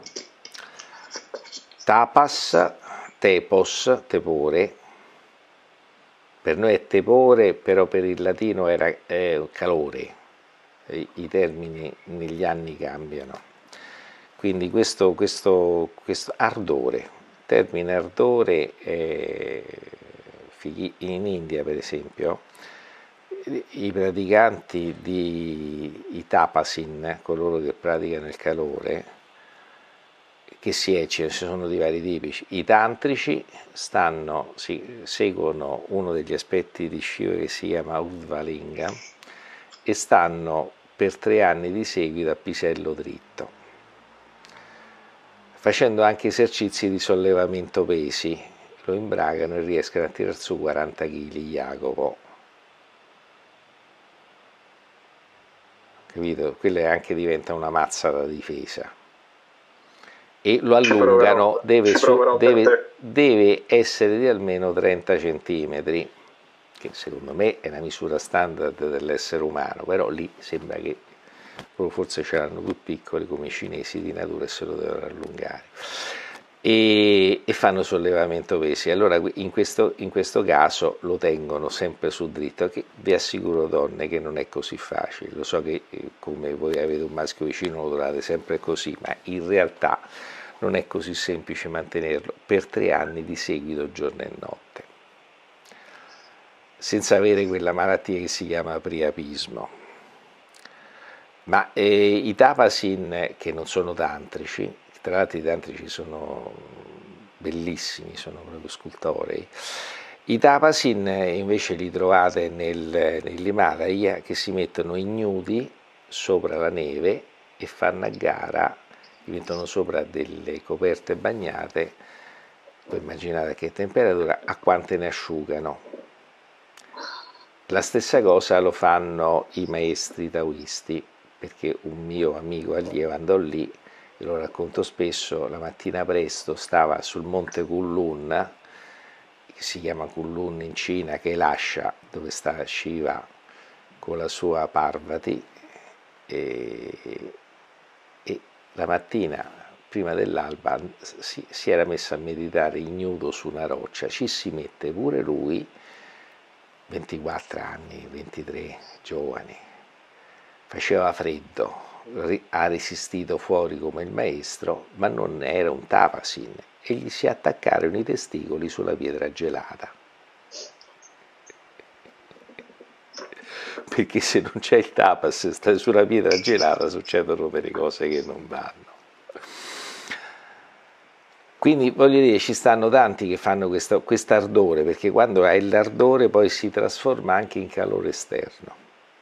S1: Tapas, tepos, tepore, per noi è tepore, però per il latino era calore, i termini negli anni cambiano. Quindi questo ardore, termine ardore, in India per esempio, i praticanti i tapasin, coloro che praticano il calore, che si eccitano, ci sono di vari tipi. I tantrici seguono uno degli aspetti di Shiva che si chiama Udvalingam e stanno per 3 anni di seguito a pisello dritto, facendo anche esercizi di sollevamento pesi, lo imbragano e riescono a tirar su 40 kg Jacopo. Capito? Quella anche diventa una mazza da difesa. E lo allungano, deve essere di almeno 30 centimetri, che secondo me è una misura standard dell'essere umano, però lì sembra che forse ce l'hanno più piccoli come i cinesi di natura e se lo devono allungare e fanno sollevamento pesi. Allora in questo caso lo tengono sempre su dritto, che vi assicuro donne che non è così facile, lo so che come voi avete un maschio vicino lo trovate sempre così, ma in realtà non è così semplice mantenerlo per 3 anni di seguito giorno e notte senza avere quella malattia che si chiama priapismo. Ma i tapasin, che non sono tantrici, tra l'altro i tantrici sono bellissimi, sono proprio scultorei, i tapasin invece li trovate nell'Himalaya, che si mettono ignudi sopra la neve e fanno a gara, li mettono sopra delle coperte bagnate, poi immaginate a che temperatura, a quante ne asciugano. La stessa cosa lo fanno i maestri taoisti, perché un mio amico allievo andò lì, e lo racconto spesso, la mattina presto stava sul monte Kunlun, che si chiama Kunlun in Cina, che è l'Ascia, dove sta Shiva con la sua Parvati, e la mattina, prima dell'alba, si era messo a meditare ignudo su una roccia, ci si mette pure lui, 24 anni, 23, giovani, faceva freddo, ha resistito fuori come il maestro, ma non era un tapasin, e gli si attaccarono i testicoli sulla pietra gelata. Perché se non c'è il tapas, stai sulla pietra gelata, succedono delle cose che non vanno. Quindi voglio dire, ci stanno tanti che fanno questo ardore, perché quando hai l'ardore poi si trasforma anche in calore esterno.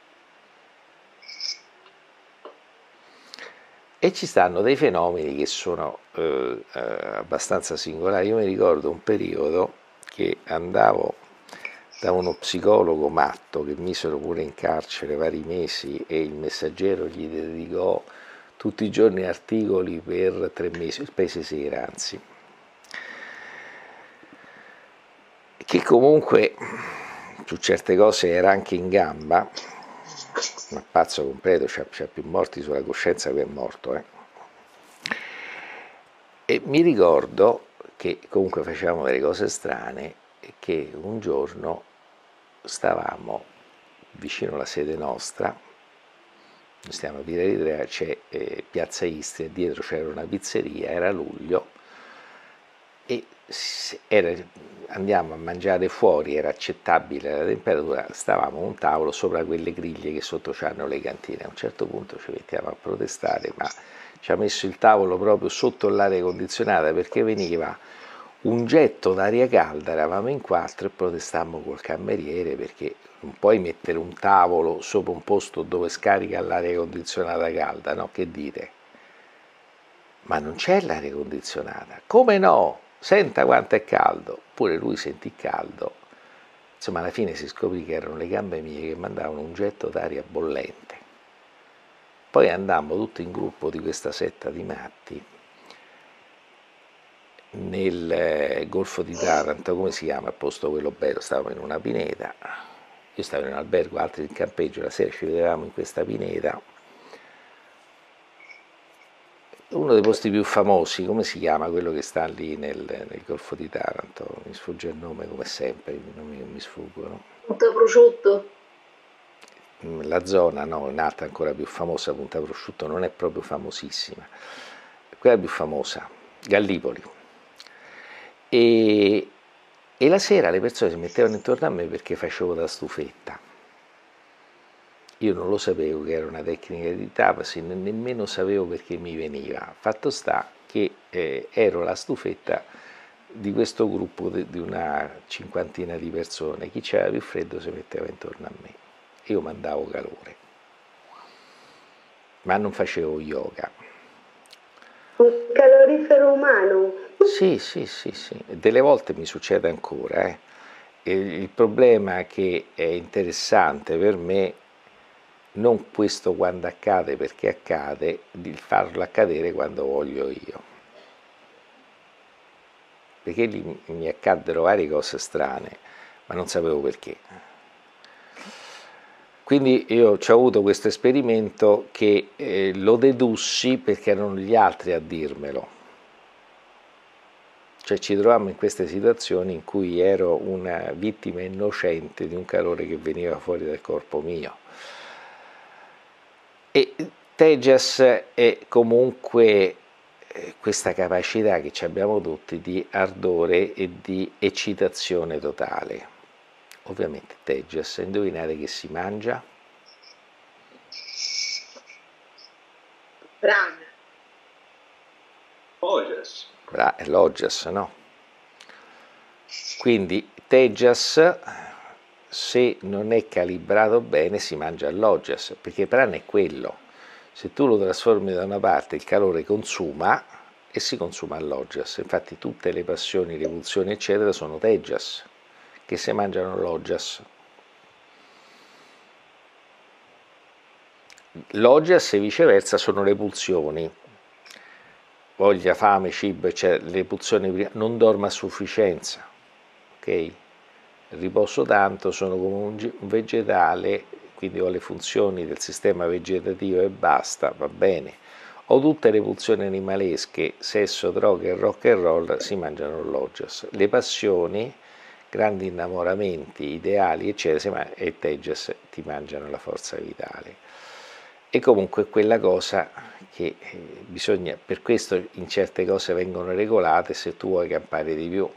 S1: E ci stanno dei fenomeni che sono abbastanza singolari. Io mi ricordo un periodo che andavo da uno psicologo matto che misero pure in carcere vari mesi e il Messaggero gli dedicò tutti i giorni articoli per 3 mesi, il Paese Sera anzi, che comunque su certe cose era anche in gamba, un pazzo completo, c'ha più morti sulla coscienza che è morto. E mi ricordo che comunque facevamo delle cose strane e che un giorno stavamo vicino alla sede nostra, noi stiamo a Via Eritrea, c'è Piazza Istria, dietro c'era una pizzeria, era luglio, e andiamo a mangiare fuori, era accettabile la temperatura, stavamo a un tavolo sopra quelle griglie che sotto c'hanno le cantine. A un certo punto ci mettiamo a protestare, ma ci ha messo il tavolo proprio sotto l'aria condizionata, perché veniva un getto d'aria calda, eravamo in 4 e protestammo col cameriere, perché non puoi mettere un tavolo sopra un posto dove scarica l'aria condizionata calda, no? Che dite? Ma non c'è l'aria condizionata. Come no? Senta quanto è caldo. Pure lui sentì caldo Insomma, alla fine si scoprì che erano le gambe mie che mandavano un getto d'aria bollente. Poi andammo tutti in gruppo di questa setta di matti nel Golfo di Taranto, come si chiama il posto quello bello? Stavamo in una pineta, io stavo in un albergo, altri in campeggio, la sera ci vedevamo in questa pineta. Uno dei posti più famosi, come si chiama quello che sta lì nel Golfo di Taranto? Mi sfugge il nome come sempre, i nomi che mi sfuggono.
S5: Punta prosciutto.
S1: La zona, no, un'altra ancora più famosa, Punta Prosciutto, non è proprio famosissima. Quella più famosa, Gallipoli. E la sera le persone si mettevano intorno a me perché facevo da stufetta. Io non lo sapevo che era una tecnica di tapas, nemmeno sapevo perché mi veniva. Fatto sta che ero la stufetta di questo gruppo di una cinquantina di persone. Chi c'era più freddo si metteva intorno a me. Io mandavo calore, ma non facevo yoga.
S4: Un calorifero umano.
S1: Sì, delle volte mi succede ancora. E il problema che è interessante per me, non questo quando accade perché accade, di farlo accadere quando voglio io. Perché lì mi accaddero varie cose strane, ma non sapevo perché. Quindi io ho avuto questo esperimento che lo dedussi perché erano gli altri a dirmelo. Cioè ci trovammo in queste situazioni in cui ero una vittima innocente di un calore che veniva fuori dal corpo mio. E Tejas è comunque questa capacità che abbiamo tutti di ardore e di eccitazione totale. Ovviamente Tejas, indovinate che si mangia?
S5: Prana.
S3: Ojas.
S1: L'Ojas, no? Quindi Tejas, se non è calibrato bene, si mangia l'Ojas, perché prana è quello. Se tu lo trasformi da una parte, il calore consuma e si consuma l'Ojas. Infatti tutte le passioni, le pulsioni, eccetera, sono Tejas, che si mangiano l'Ojas. L'Ojas e viceversa sono le pulsioni. Voglia, fame, cibo, eccetera, le pulsioni, non dormo a sufficienza, ok? Riposo tanto, sono come un vegetale, quindi ho le funzioni del sistema vegetativo e basta, va bene. Ho tutte le pulsioni animalesche, sesso, droga e rock and roll, si mangiano l'Ojas. Le passioni, grandi innamoramenti, ideali, eccetera, e Tejas ti mangiano la forza vitale. E comunque quella cosa che bisogna, per questo in certe cose vengono regolate se tu vuoi campare di più.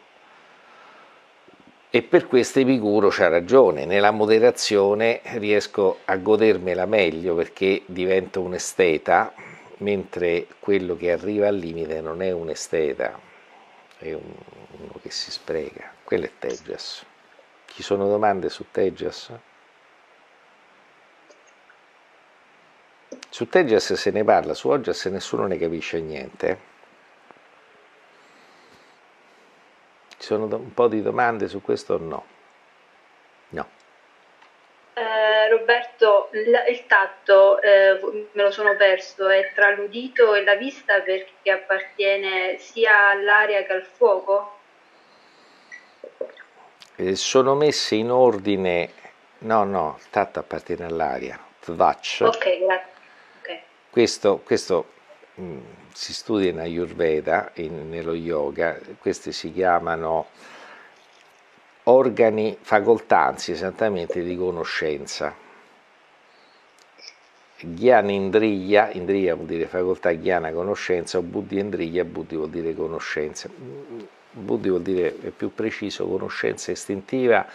S1: E per questo Epicuro c'ha ragione, nella moderazione riesco a godermela meglio perché divento un esteta, mentre quello che arriva al limite non è un esteta, è uno che si spreca. Quello è Tejas. Ci sono domande su Tejas? Su Tejas se ne parla, su Ojas nessuno ne capisce niente. Ci sono un po' di domande su questo o no? No.
S7: Roberto, il tatto me lo sono perso, è tra l'udito e la vista perché appartiene sia all'aria che al fuoco?
S1: Sono messe in ordine, no, il tatto appartiene all'aria, Tvach.
S7: Ok, grazie. Okay.
S1: Questo si studia in Ayurveda, nello yoga, questi si chiamano organi facoltanzi esattamente di conoscenza. Jnana Indriya, Indriya vuol dire facoltà, Jnana conoscenza, o Buddhi Indriya, Buddhi vuol dire conoscenza. Buddhi vuol dire, è più preciso, conoscenza istintiva,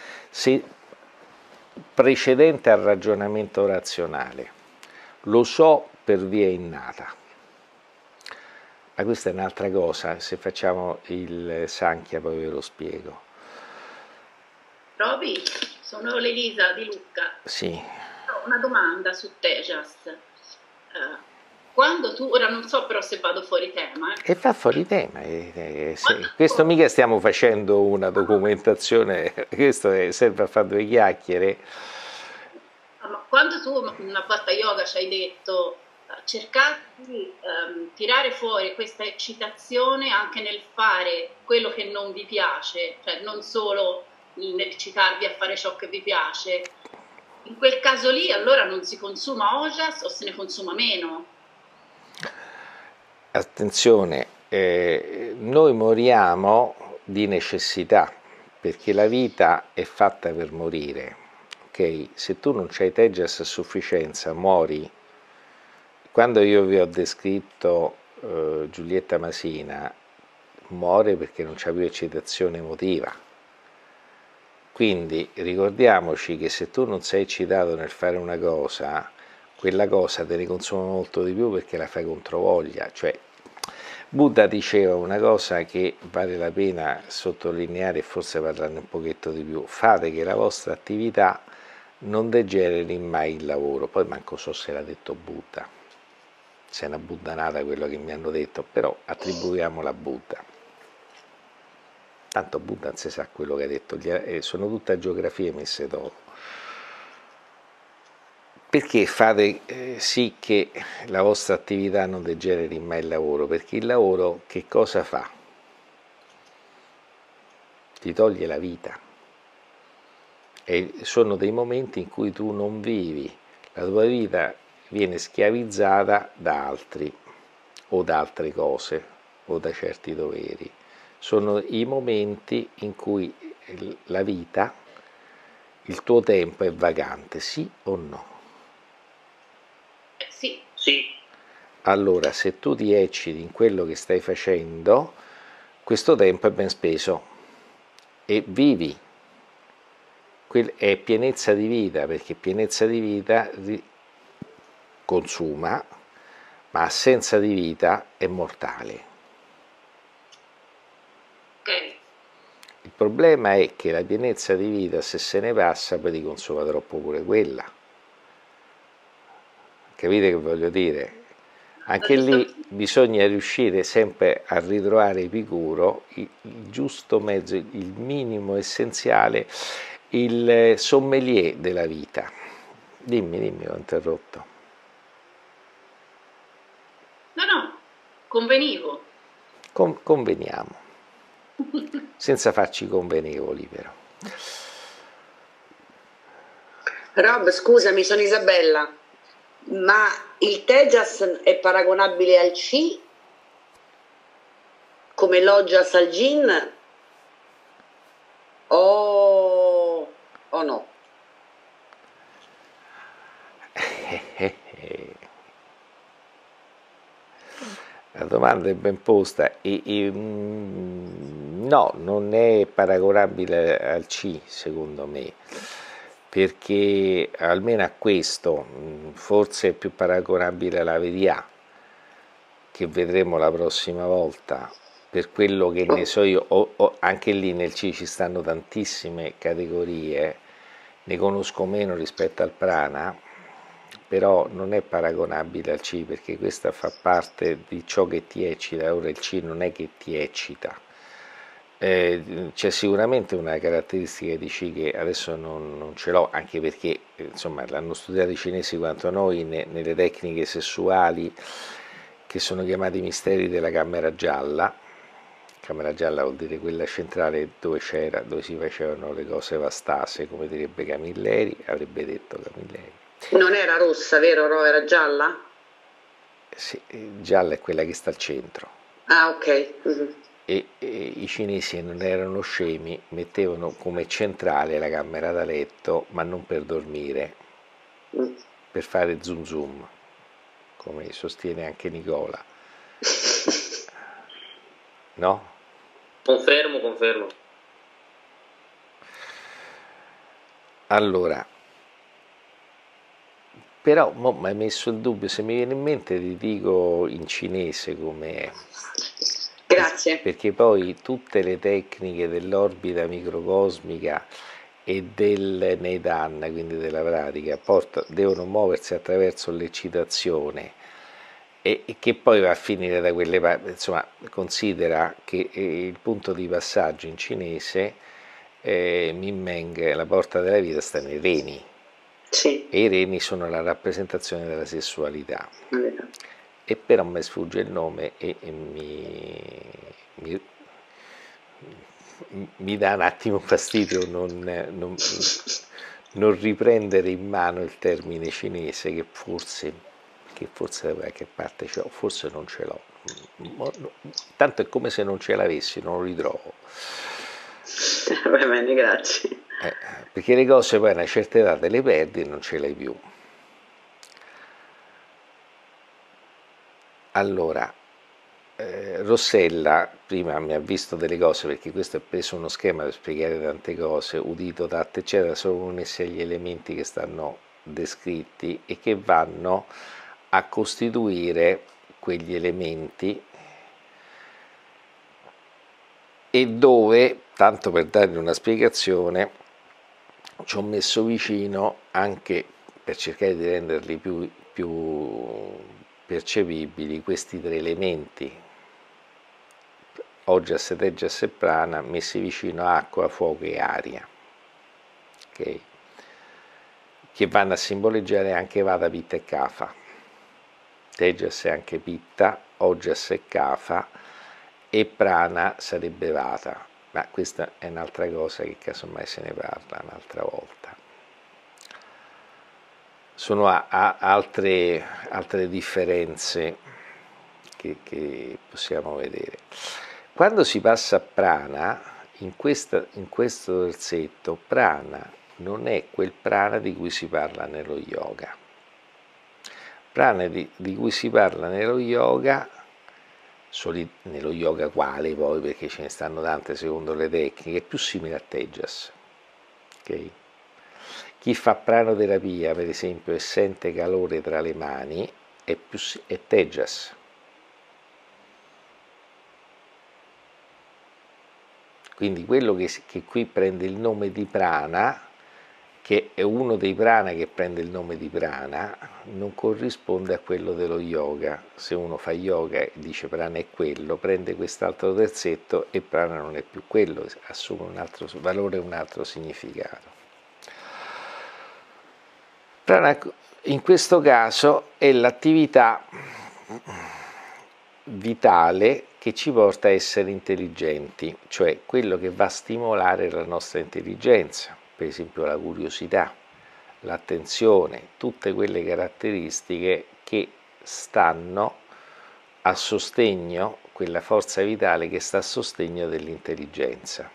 S1: precedente al ragionamento razionale. Lo so per via innata. Ma questa è un'altra cosa, se facciamo il Sankhya poi ve lo spiego.
S8: Roby, sono l'Elisa di Lucca.
S1: Sì.
S8: Ho una domanda su Tejas. quando tu, ora non so però se vado fuori tema.
S1: E va fuori tema, questo mica stiamo facendo una documentazione, questo serve a fare due chiacchiere.
S8: Ma quando tu una Hatha Yoga ci hai detto cercate di tirare fuori questa eccitazione anche nel fare quello che non vi piace, cioè non solo nell'eccitarvi a fare ciò che vi piace, in quel caso lì allora non si consuma ojas o se ne consuma meno?
S1: Attenzione, noi moriamo di necessità, perché la vita è fatta per morire, ok? Se tu non c'hai tejas a sufficienza, muori. Quando io vi ho descritto Giulietta Masina, muore perché non c'ha più eccitazione emotiva. Quindi ricordiamoci che se tu non sei eccitato nel fare una cosa, quella cosa te ne consuma molto di più perché la fai controvoglia. Cioè, Buddha diceva una cosa che vale la pena sottolineare e forse parlarne un pochetto di più: fate che la vostra attività non degeneri mai il lavoro. Poi manco so se l'ha detto Buddha, se è una buddanata quello che mi hanno detto, però attribuiamola a Buddha. Tanto Buddha non si sa quello che ha detto, sono tutte geografie messe dopo. Perché fate sì che la vostra attività non degeneri mai il lavoro? Perché il lavoro che cosa fa? Ti toglie la vita. E sono dei momenti in cui tu non vivi, la tua vita viene schiavizzata da altri o da altre cose o da certi doveri. Sono i momenti in cui la vita, il tuo tempo è vacante, sì o no?
S8: Sì.
S3: Sì.
S1: Allora, se tu ti ecciti in quello che stai facendo, questo tempo è ben speso e vivi. È pienezza di vita, perché pienezza di vita consuma, ma assenza di vita è mortale.
S8: Ok.
S1: Il problema è che la pienezza di vita, se se ne passa, poi ti consuma troppo pure quella. Capite che voglio dire? Anche lì bisogna riuscire sempre a ritrovare Epicuro, il giusto mezzo, il minimo essenziale, il sommelier della vita. Dimmi, ho interrotto.
S8: No, convenivo.
S1: Conveniamo, senza farci convenevoli però.
S9: Rob, scusami, sono Isabella, ma il Tejas è paragonabile al C come l'Ojas al Gin o no?
S1: La domanda è ben posta no, non è paragonabile al C secondo me, perché almeno a questo forse è più paragonabile alla VDA, che vedremo la prossima volta. Per quello che ne so io, anche lì nel C ci stanno tantissime categorie, ne conosco meno rispetto al prana, però non è paragonabile al C, perché questa fa parte di ciò che ti eccita. Ora il C non è che ti eccita, c'è sicuramente una caratteristica di C che adesso non ce l'ho, anche perché insomma l'hanno studiato i cinesi quanto noi nelle tecniche sessuali che sono chiamati misteri della camera gialla. Camera gialla vuol dire quella centrale dove si facevano le cose vastase, come direbbe Camilleri, avrebbe detto Camilleri.
S9: Non era rossa, vero? No, era gialla?
S1: Sì, gialla è quella che sta al centro.
S9: Ah, ok.
S1: E i cinesi non erano scemi, mettevano come centrale la camera da letto, ma non per dormire, per fare zoom zoom, come sostiene anche Nicola. No?
S3: Confermo.
S1: Allora, però mi hai messo il dubbio, se mi viene in mente ti dico in cinese com'è.
S9: Grazie.
S1: Perché poi tutte le tecniche dell'orbita microcosmica e del Neidan, quindi della pratica, devono muoversi attraverso l'eccitazione, e che poi va a finire da quelle parti. Insomma, considera che il punto di passaggio in cinese, Min Meng, la porta della vita, sta nei reni,
S9: Sì.
S1: e i reni sono la rappresentazione della sessualità. E però mi sfugge il nome e mi dà un attimo fastidio non riprendere in mano il termine cinese, che forse da qualche parte ce l'ho, forse non ce l'ho, tanto è come se non ce l'avessi, non lo ritrovo.
S9: Va bene, grazie.
S1: Perché le cose poi a una certa età te le perdi e non ce l'hai più. Allora, Rossella prima mi ha visto delle cose, perché questo è preso uno schema per spiegare tante cose, udito, tatto, eccetera, sono connessi agli elementi che stanno descritti e che vanno a costituire quegli elementi, e dove, tanto per dargli una spiegazione, ci ho messo vicino, anche per cercare di renderli più percepibili, questi tre elementi, Ojas, Tejas e Prana, messi vicino a acqua, fuoco e aria, okay? Che vanno a simboleggiare anche Vata, Pitta e Kapha. Tejas è anche Pitta, Ojas è Kapha e Prana sarebbe Vata, ma questa è un'altra cosa che casomai se ne parla un'altra volta. Sono altre differenze che possiamo vedere. Quando si passa a Prana, in questo versetto, Prana non è quel Prana di cui si parla nello yoga. Prana di cui si parla nello yoga, nello yoga quale poi, perché ce ne stanno tante secondo le tecniche, è più simile a Tejas. Okay? Chi fa pranoterapia, per esempio, e sente calore tra le mani, è Tejas. Quindi quello che qui prende il nome di Prana, che è uno dei prana che prende il nome di Prana, non corrisponde a quello dello yoga. Se uno fa yoga e dice Prana è quello, prende quest'altro terzetto e Prana non è più quello, assume un altro valore, un altro significato. Prana in questo caso è l'attività vitale che ci porta a essere intelligenti, cioè quello che va a stimolare la nostra intelligenza, per esempio la curiosità, l'attenzione, tutte quelle caratteristiche che stanno a sostegno, quella forza vitale che sta a sostegno dell'intelligenza,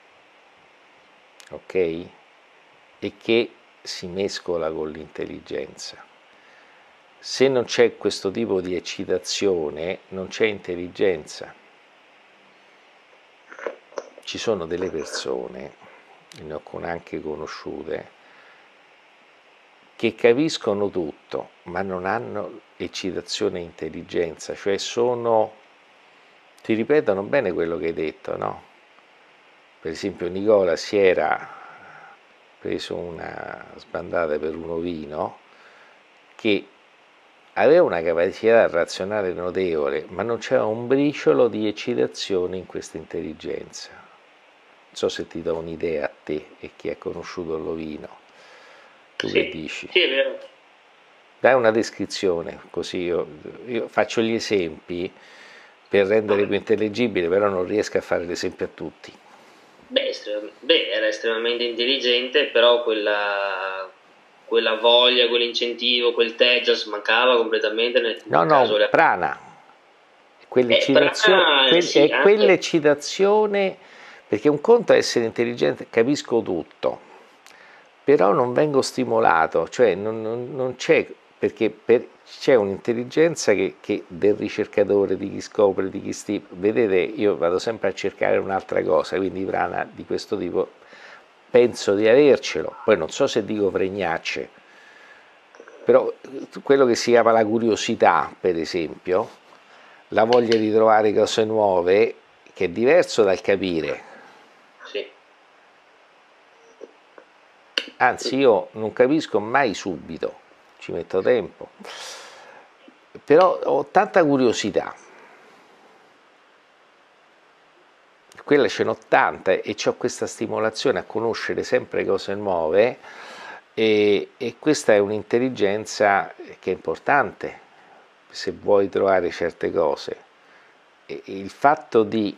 S1: ok? E che si mescola con l'intelligenza. Se non c'è questo tipo di eccitazione, non c'è intelligenza. Ci sono delle persone, ne ho anche conosciute, che capiscono tutto, ma non hanno eccitazione e intelligenza, cioè ti ripetono bene quello che hai detto, no? Per esempio Nicola si era preso una sbandata per un ovino che aveva una capacità razionale notevole, ma non c'era un briciolo di eccitazione in questa intelligenza. Non so se ti do un'idea a te e chi ha conosciuto l'ovino. Tu
S3: sì,
S1: che dici?
S3: Sì, è vero.
S1: Dai una descrizione, così io faccio gli esempi per rendere più intelligibile, però non riesco a fare l'esempio a tutti.
S3: Era estremamente intelligente, però quella voglia, quell'incentivo, quel tejas mancava completamente nel caso.
S1: No, Prana. Quell'eccitazione, perché un conto è essere intelligente, capisco tutto, però non vengo stimolato, cioè non c'è, perché c'è un'intelligenza che del ricercatore, di chi scopre, di chi vedete, io vado sempre a cercare un'altra cosa, quindi Prana di questo tipo penso di avercelo, poi non so se dico pregnacce, però quello che si chiama la curiosità, per esempio, la voglia di trovare cose nuove, che è diverso dal capire.
S3: Sì.
S1: Anzi, io non capisco mai subito, ci metto tempo, però ho tanta curiosità, quella ce n'ho tanta e ho questa stimolazione a conoscere sempre cose nuove e questa è un'intelligenza che è importante se vuoi trovare certe cose. E il fatto di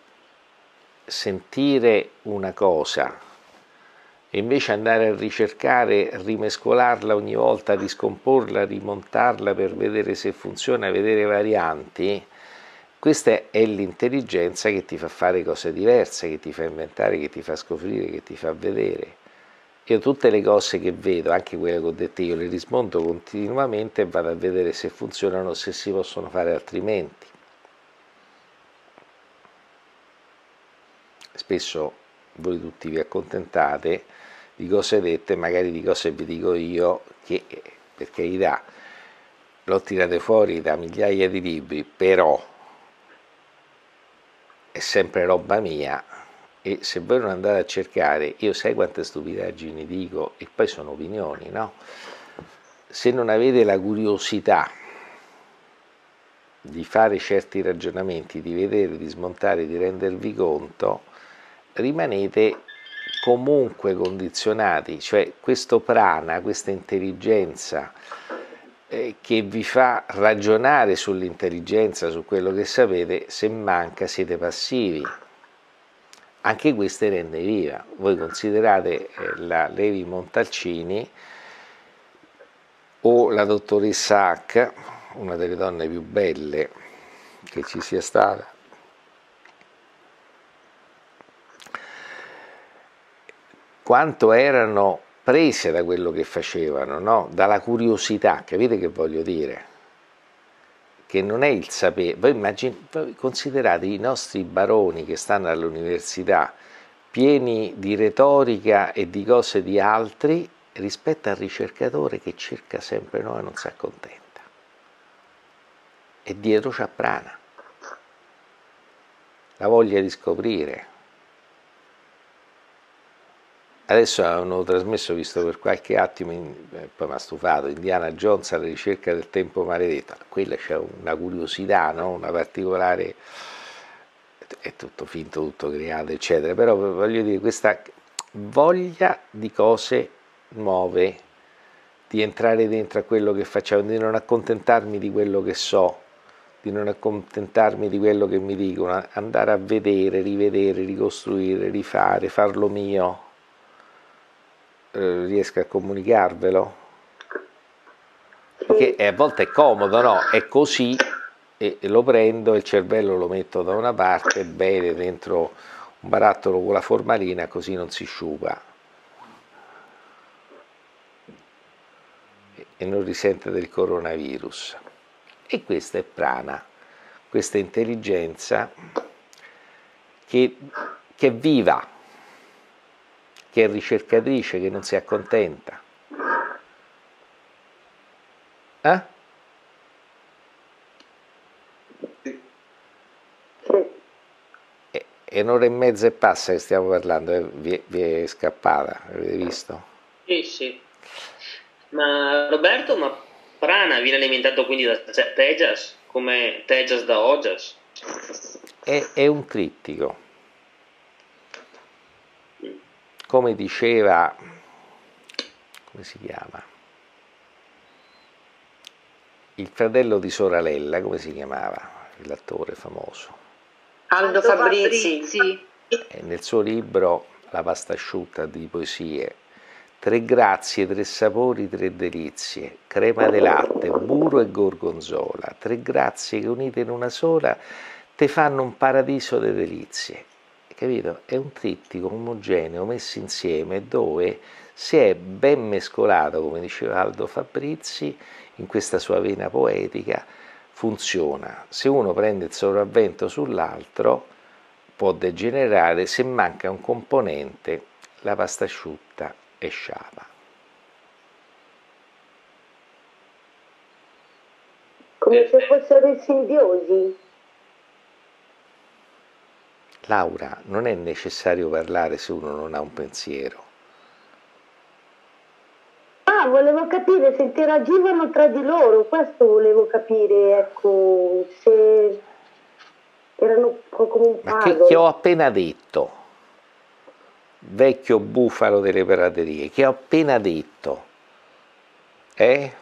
S1: sentire una cosa e invece andare a ricercare, rimescolarla ogni volta, riscomporla, rimontarla per vedere se funziona, vedere varianti, questa è l'intelligenza che ti fa fare cose diverse, che ti fa inventare, che ti fa scoprire, che ti fa vedere. Io tutte le cose che vedo, anche quelle che ho detto io, le rismonto continuamente e vado a vedere se funzionano, se si possono fare altrimenti. Spesso voi tutti vi accontentate di cose dette, magari di cose vi dico io, che per carità l'ho tirate fuori da migliaia di libri, però è sempre roba mia e se voi non andate a cercare, io sai quante stupidaggini dico e poi sono opinioni, no? Se non avete la curiosità di fare certi ragionamenti, di vedere, di smontare, di rendervi conto, rimanete comunque condizionati, cioè questo prana, questa intelligenza che vi fa ragionare sull'intelligenza, su quello che sapete, se manca siete passivi. Anche questa rende viva. Voi considerate la Levi Montalcini o la dottoressa Hack, una delle donne più belle che ci sia stata, quanto erano prese da quello che facevano, no? Dalla curiosità, capite che voglio dire? Che non è il sapere. Voi considerate i nostri baroni che stanno all'università pieni di retorica e di cose di altri rispetto al ricercatore che cerca sempre nuovo e non si accontenta. E dietro c'ha prana, la voglia di scoprire. Adesso hanno trasmesso, visto per qualche attimo, poi mi ha stufato, Indiana Jones alla ricerca del tempo maledetto. Quella c'è una curiosità, no? Una particolare, è tutto finto, tutto creato, eccetera. Però voglio dire, questa voglia di cose nuove, di entrare dentro a quello che facciamo, di non accontentarmi di quello che so, di non accontentarmi di quello che mi dicono, andare a vedere, rivedere, ricostruire, rifare, farlo mio. Riesco a comunicarvelo? Perché a volte è comodo, no? È così e lo prendo e il cervello lo metto da una parte bene dentro un barattolo con la formalina, così non si sciupa e non risente del coronavirus. E questa è prana, questa intelligenza che è viva, che è ricercatrice, che non si accontenta. È un'ora e mezza e passa che stiamo parlando, vi è scappata, avete visto?
S3: Sì. Ma Roberto, ma prana viene alimentato quindi da Tejas, come Tejas da Ojas?
S1: È un trittico. Come diceva, come si chiama? Il fratello di Soralella, come si chiamava? L'attore famoso.
S9: Aldo Fabrizi.
S1: Nel suo libro La pasta asciutta di poesie, 3 grazie, 3 sapori, 3 delizie, crema di latte, burro e gorgonzola, 3 grazie che unite in una sola te fanno un paradiso di delizie. Capito? È un trittico omogeneo messo insieme dove si è ben mescolato, come diceva Aldo Fabrizi, in questa sua vena poetica, funziona. Se uno prende il sopravvento sull'altro può degenerare, se manca un componente la pasta asciutta è sciapa.
S4: Come se fossero in simbiosi.
S1: Laura, non è necessario parlare se uno non ha un pensiero.
S4: No, volevo capire se interagivano tra di loro, questo volevo capire, ecco, se erano un po' come un
S1: Ma che
S4: puzzle.
S1: ho appena detto, vecchio bufalo delle praterie, che ho appena detto, che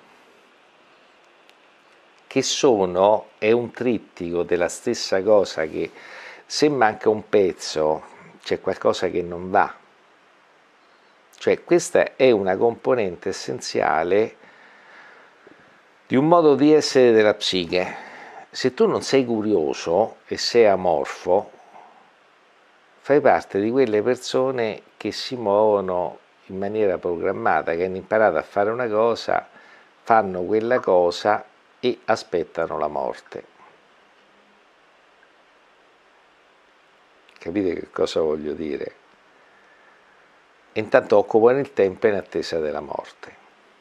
S1: è un trittico della stessa cosa, che se manca un pezzo c'è qualcosa che non va. Cioè questa è una componente essenziale di un modo di essere della psiche. Se tu non sei curioso e sei amorfo, fai parte di quelle persone che si muovono in maniera programmata, che hanno imparato a fare una cosa, fanno quella cosa e aspettano la morte. Capite che cosa voglio dire? E intanto occupano il tempo in attesa della morte.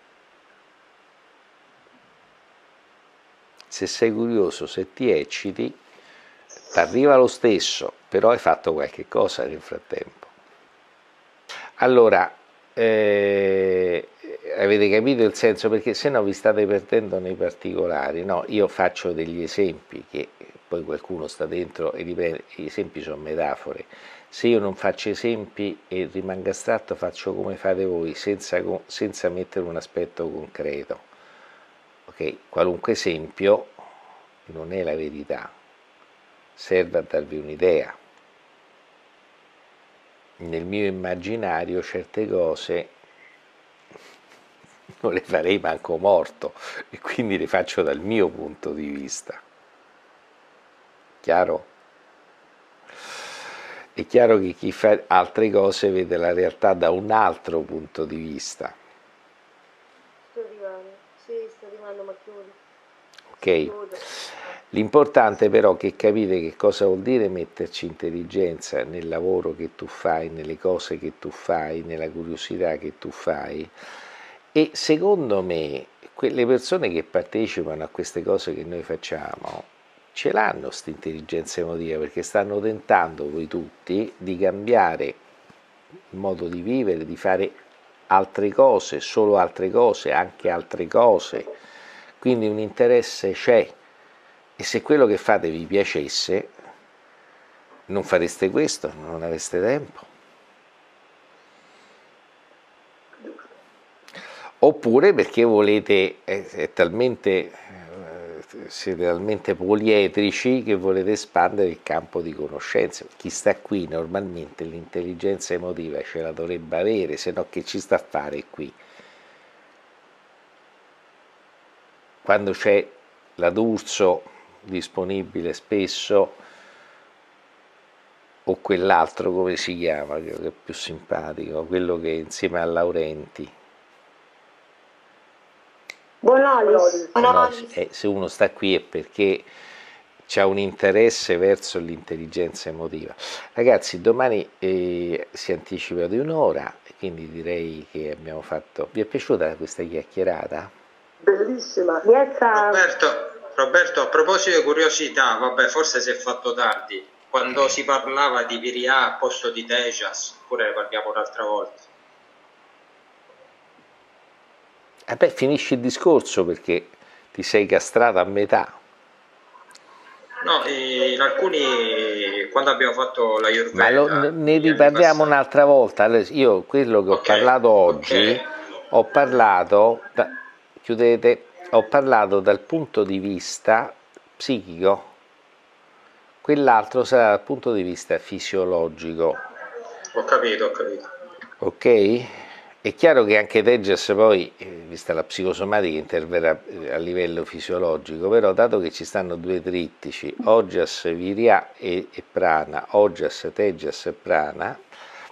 S1: Se sei curioso, se ti ecciti, ti arriva lo stesso, però hai fatto qualche cosa nel frattempo. Allora, avete capito il senso? Perché se no vi state perdendo nei particolari. No, io faccio degli esempi che poi qualcuno sta dentro e riprende. Gli esempi sono metafore. Se io non faccio esempi e rimango astratto, faccio come fate voi, senza mettere un aspetto concreto. Okay? Qualunque esempio non è la verità, serve a darvi un'idea. Nel mio immaginario certe cose non le farei manco morto e quindi le faccio dal mio punto di vista. Chiaro? È chiaro che chi fa altre cose vede la realtà da un altro punto di vista.
S4: Sto arrivando, ma chiudi.
S1: Ok? L'importante però è che capite che cosa vuol dire metterci intelligenza nel lavoro che tu fai, nelle cose che tu fai, nella curiosità che tu fai. E secondo me quelle persone che partecipano a queste cose che noi facciamo ce l'hanno questa intelligenza emotiva, perché stanno tentando voi tutti di cambiare il modo di vivere, di fare altre cose, solo altre cose, anche altre cose. Quindi un interesse c'è, e se quello che fate vi piacesse non fareste questo, non avreste tempo. Oppure perché volete, siete talmente poliedrici che volete espandere il campo di conoscenza. Chi sta qui normalmente l'intelligenza emotiva ce la dovrebbe avere, se no che ci sta a fare qui? Quando c'è la D'Urso disponibile spesso, o quell'altro, come si chiama, che è più simpatico, quello che è insieme a Laurenti.
S4: Bonolis.
S1: Se uno sta qui è perché c'ha un interesse verso l'intelligenza emotiva. Ragazzi, domani si anticipa di un'ora, quindi direi che abbiamo fatto. Vi è piaciuta questa chiacchierata?
S5: Bellissima.
S2: Roberto, a proposito di curiosità, vabbè, forse si è fatto tardi. Quando si parlava di Virià a posto di Tejas, oppure ne parliamo un'altra volta?
S1: Finisci il discorso perché ti sei castrato a metà.
S2: No, in alcuni, quando abbiamo fatto la
S1: Ayurveda, ma ne riparliamo un'altra volta. Io quello che ho parlato oggi, ho parlato dal punto di vista psichico, quell'altro sarà dal punto di vista fisiologico.
S2: Ho capito.
S1: Ok? È chiaro che anche Tejas poi, vista la psicosomatica, interverrà a livello fisiologico, però dato che ci stanno due trittici, Ojas, Virya e Prana, Ojas, Tejas e Prana,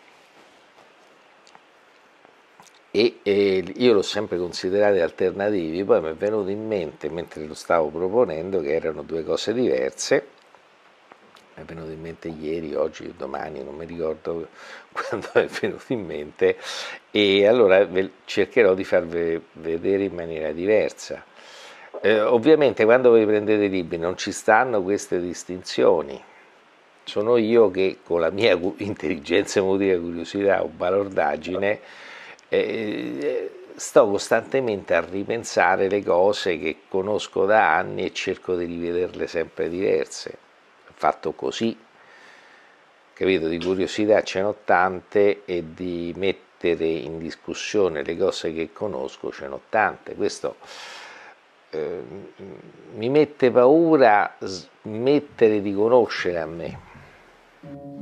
S1: e io l'ho sempre considerato alternativi, poi mi è venuto in mente, mentre lo stavo proponendo, che erano due cose diverse. Mi è venuto in mente ieri, oggi, domani, non mi ricordo quando è venuto in mente, e allora cercherò di farvi vedere in maniera diversa. Ovviamente quando voi prendete i libri non ci stanno queste distinzioni, sono io che con la mia intelligenza emotiva, curiosità o balordaggine sto costantemente a ripensare le cose che conosco da anni e cerco di rivederle sempre diverse. Fatto così, capito, di curiosità ce n'ho tante e di mettere in discussione le cose che conosco ce n'ho tante. Questo mi mette paura smettere di conoscere a me.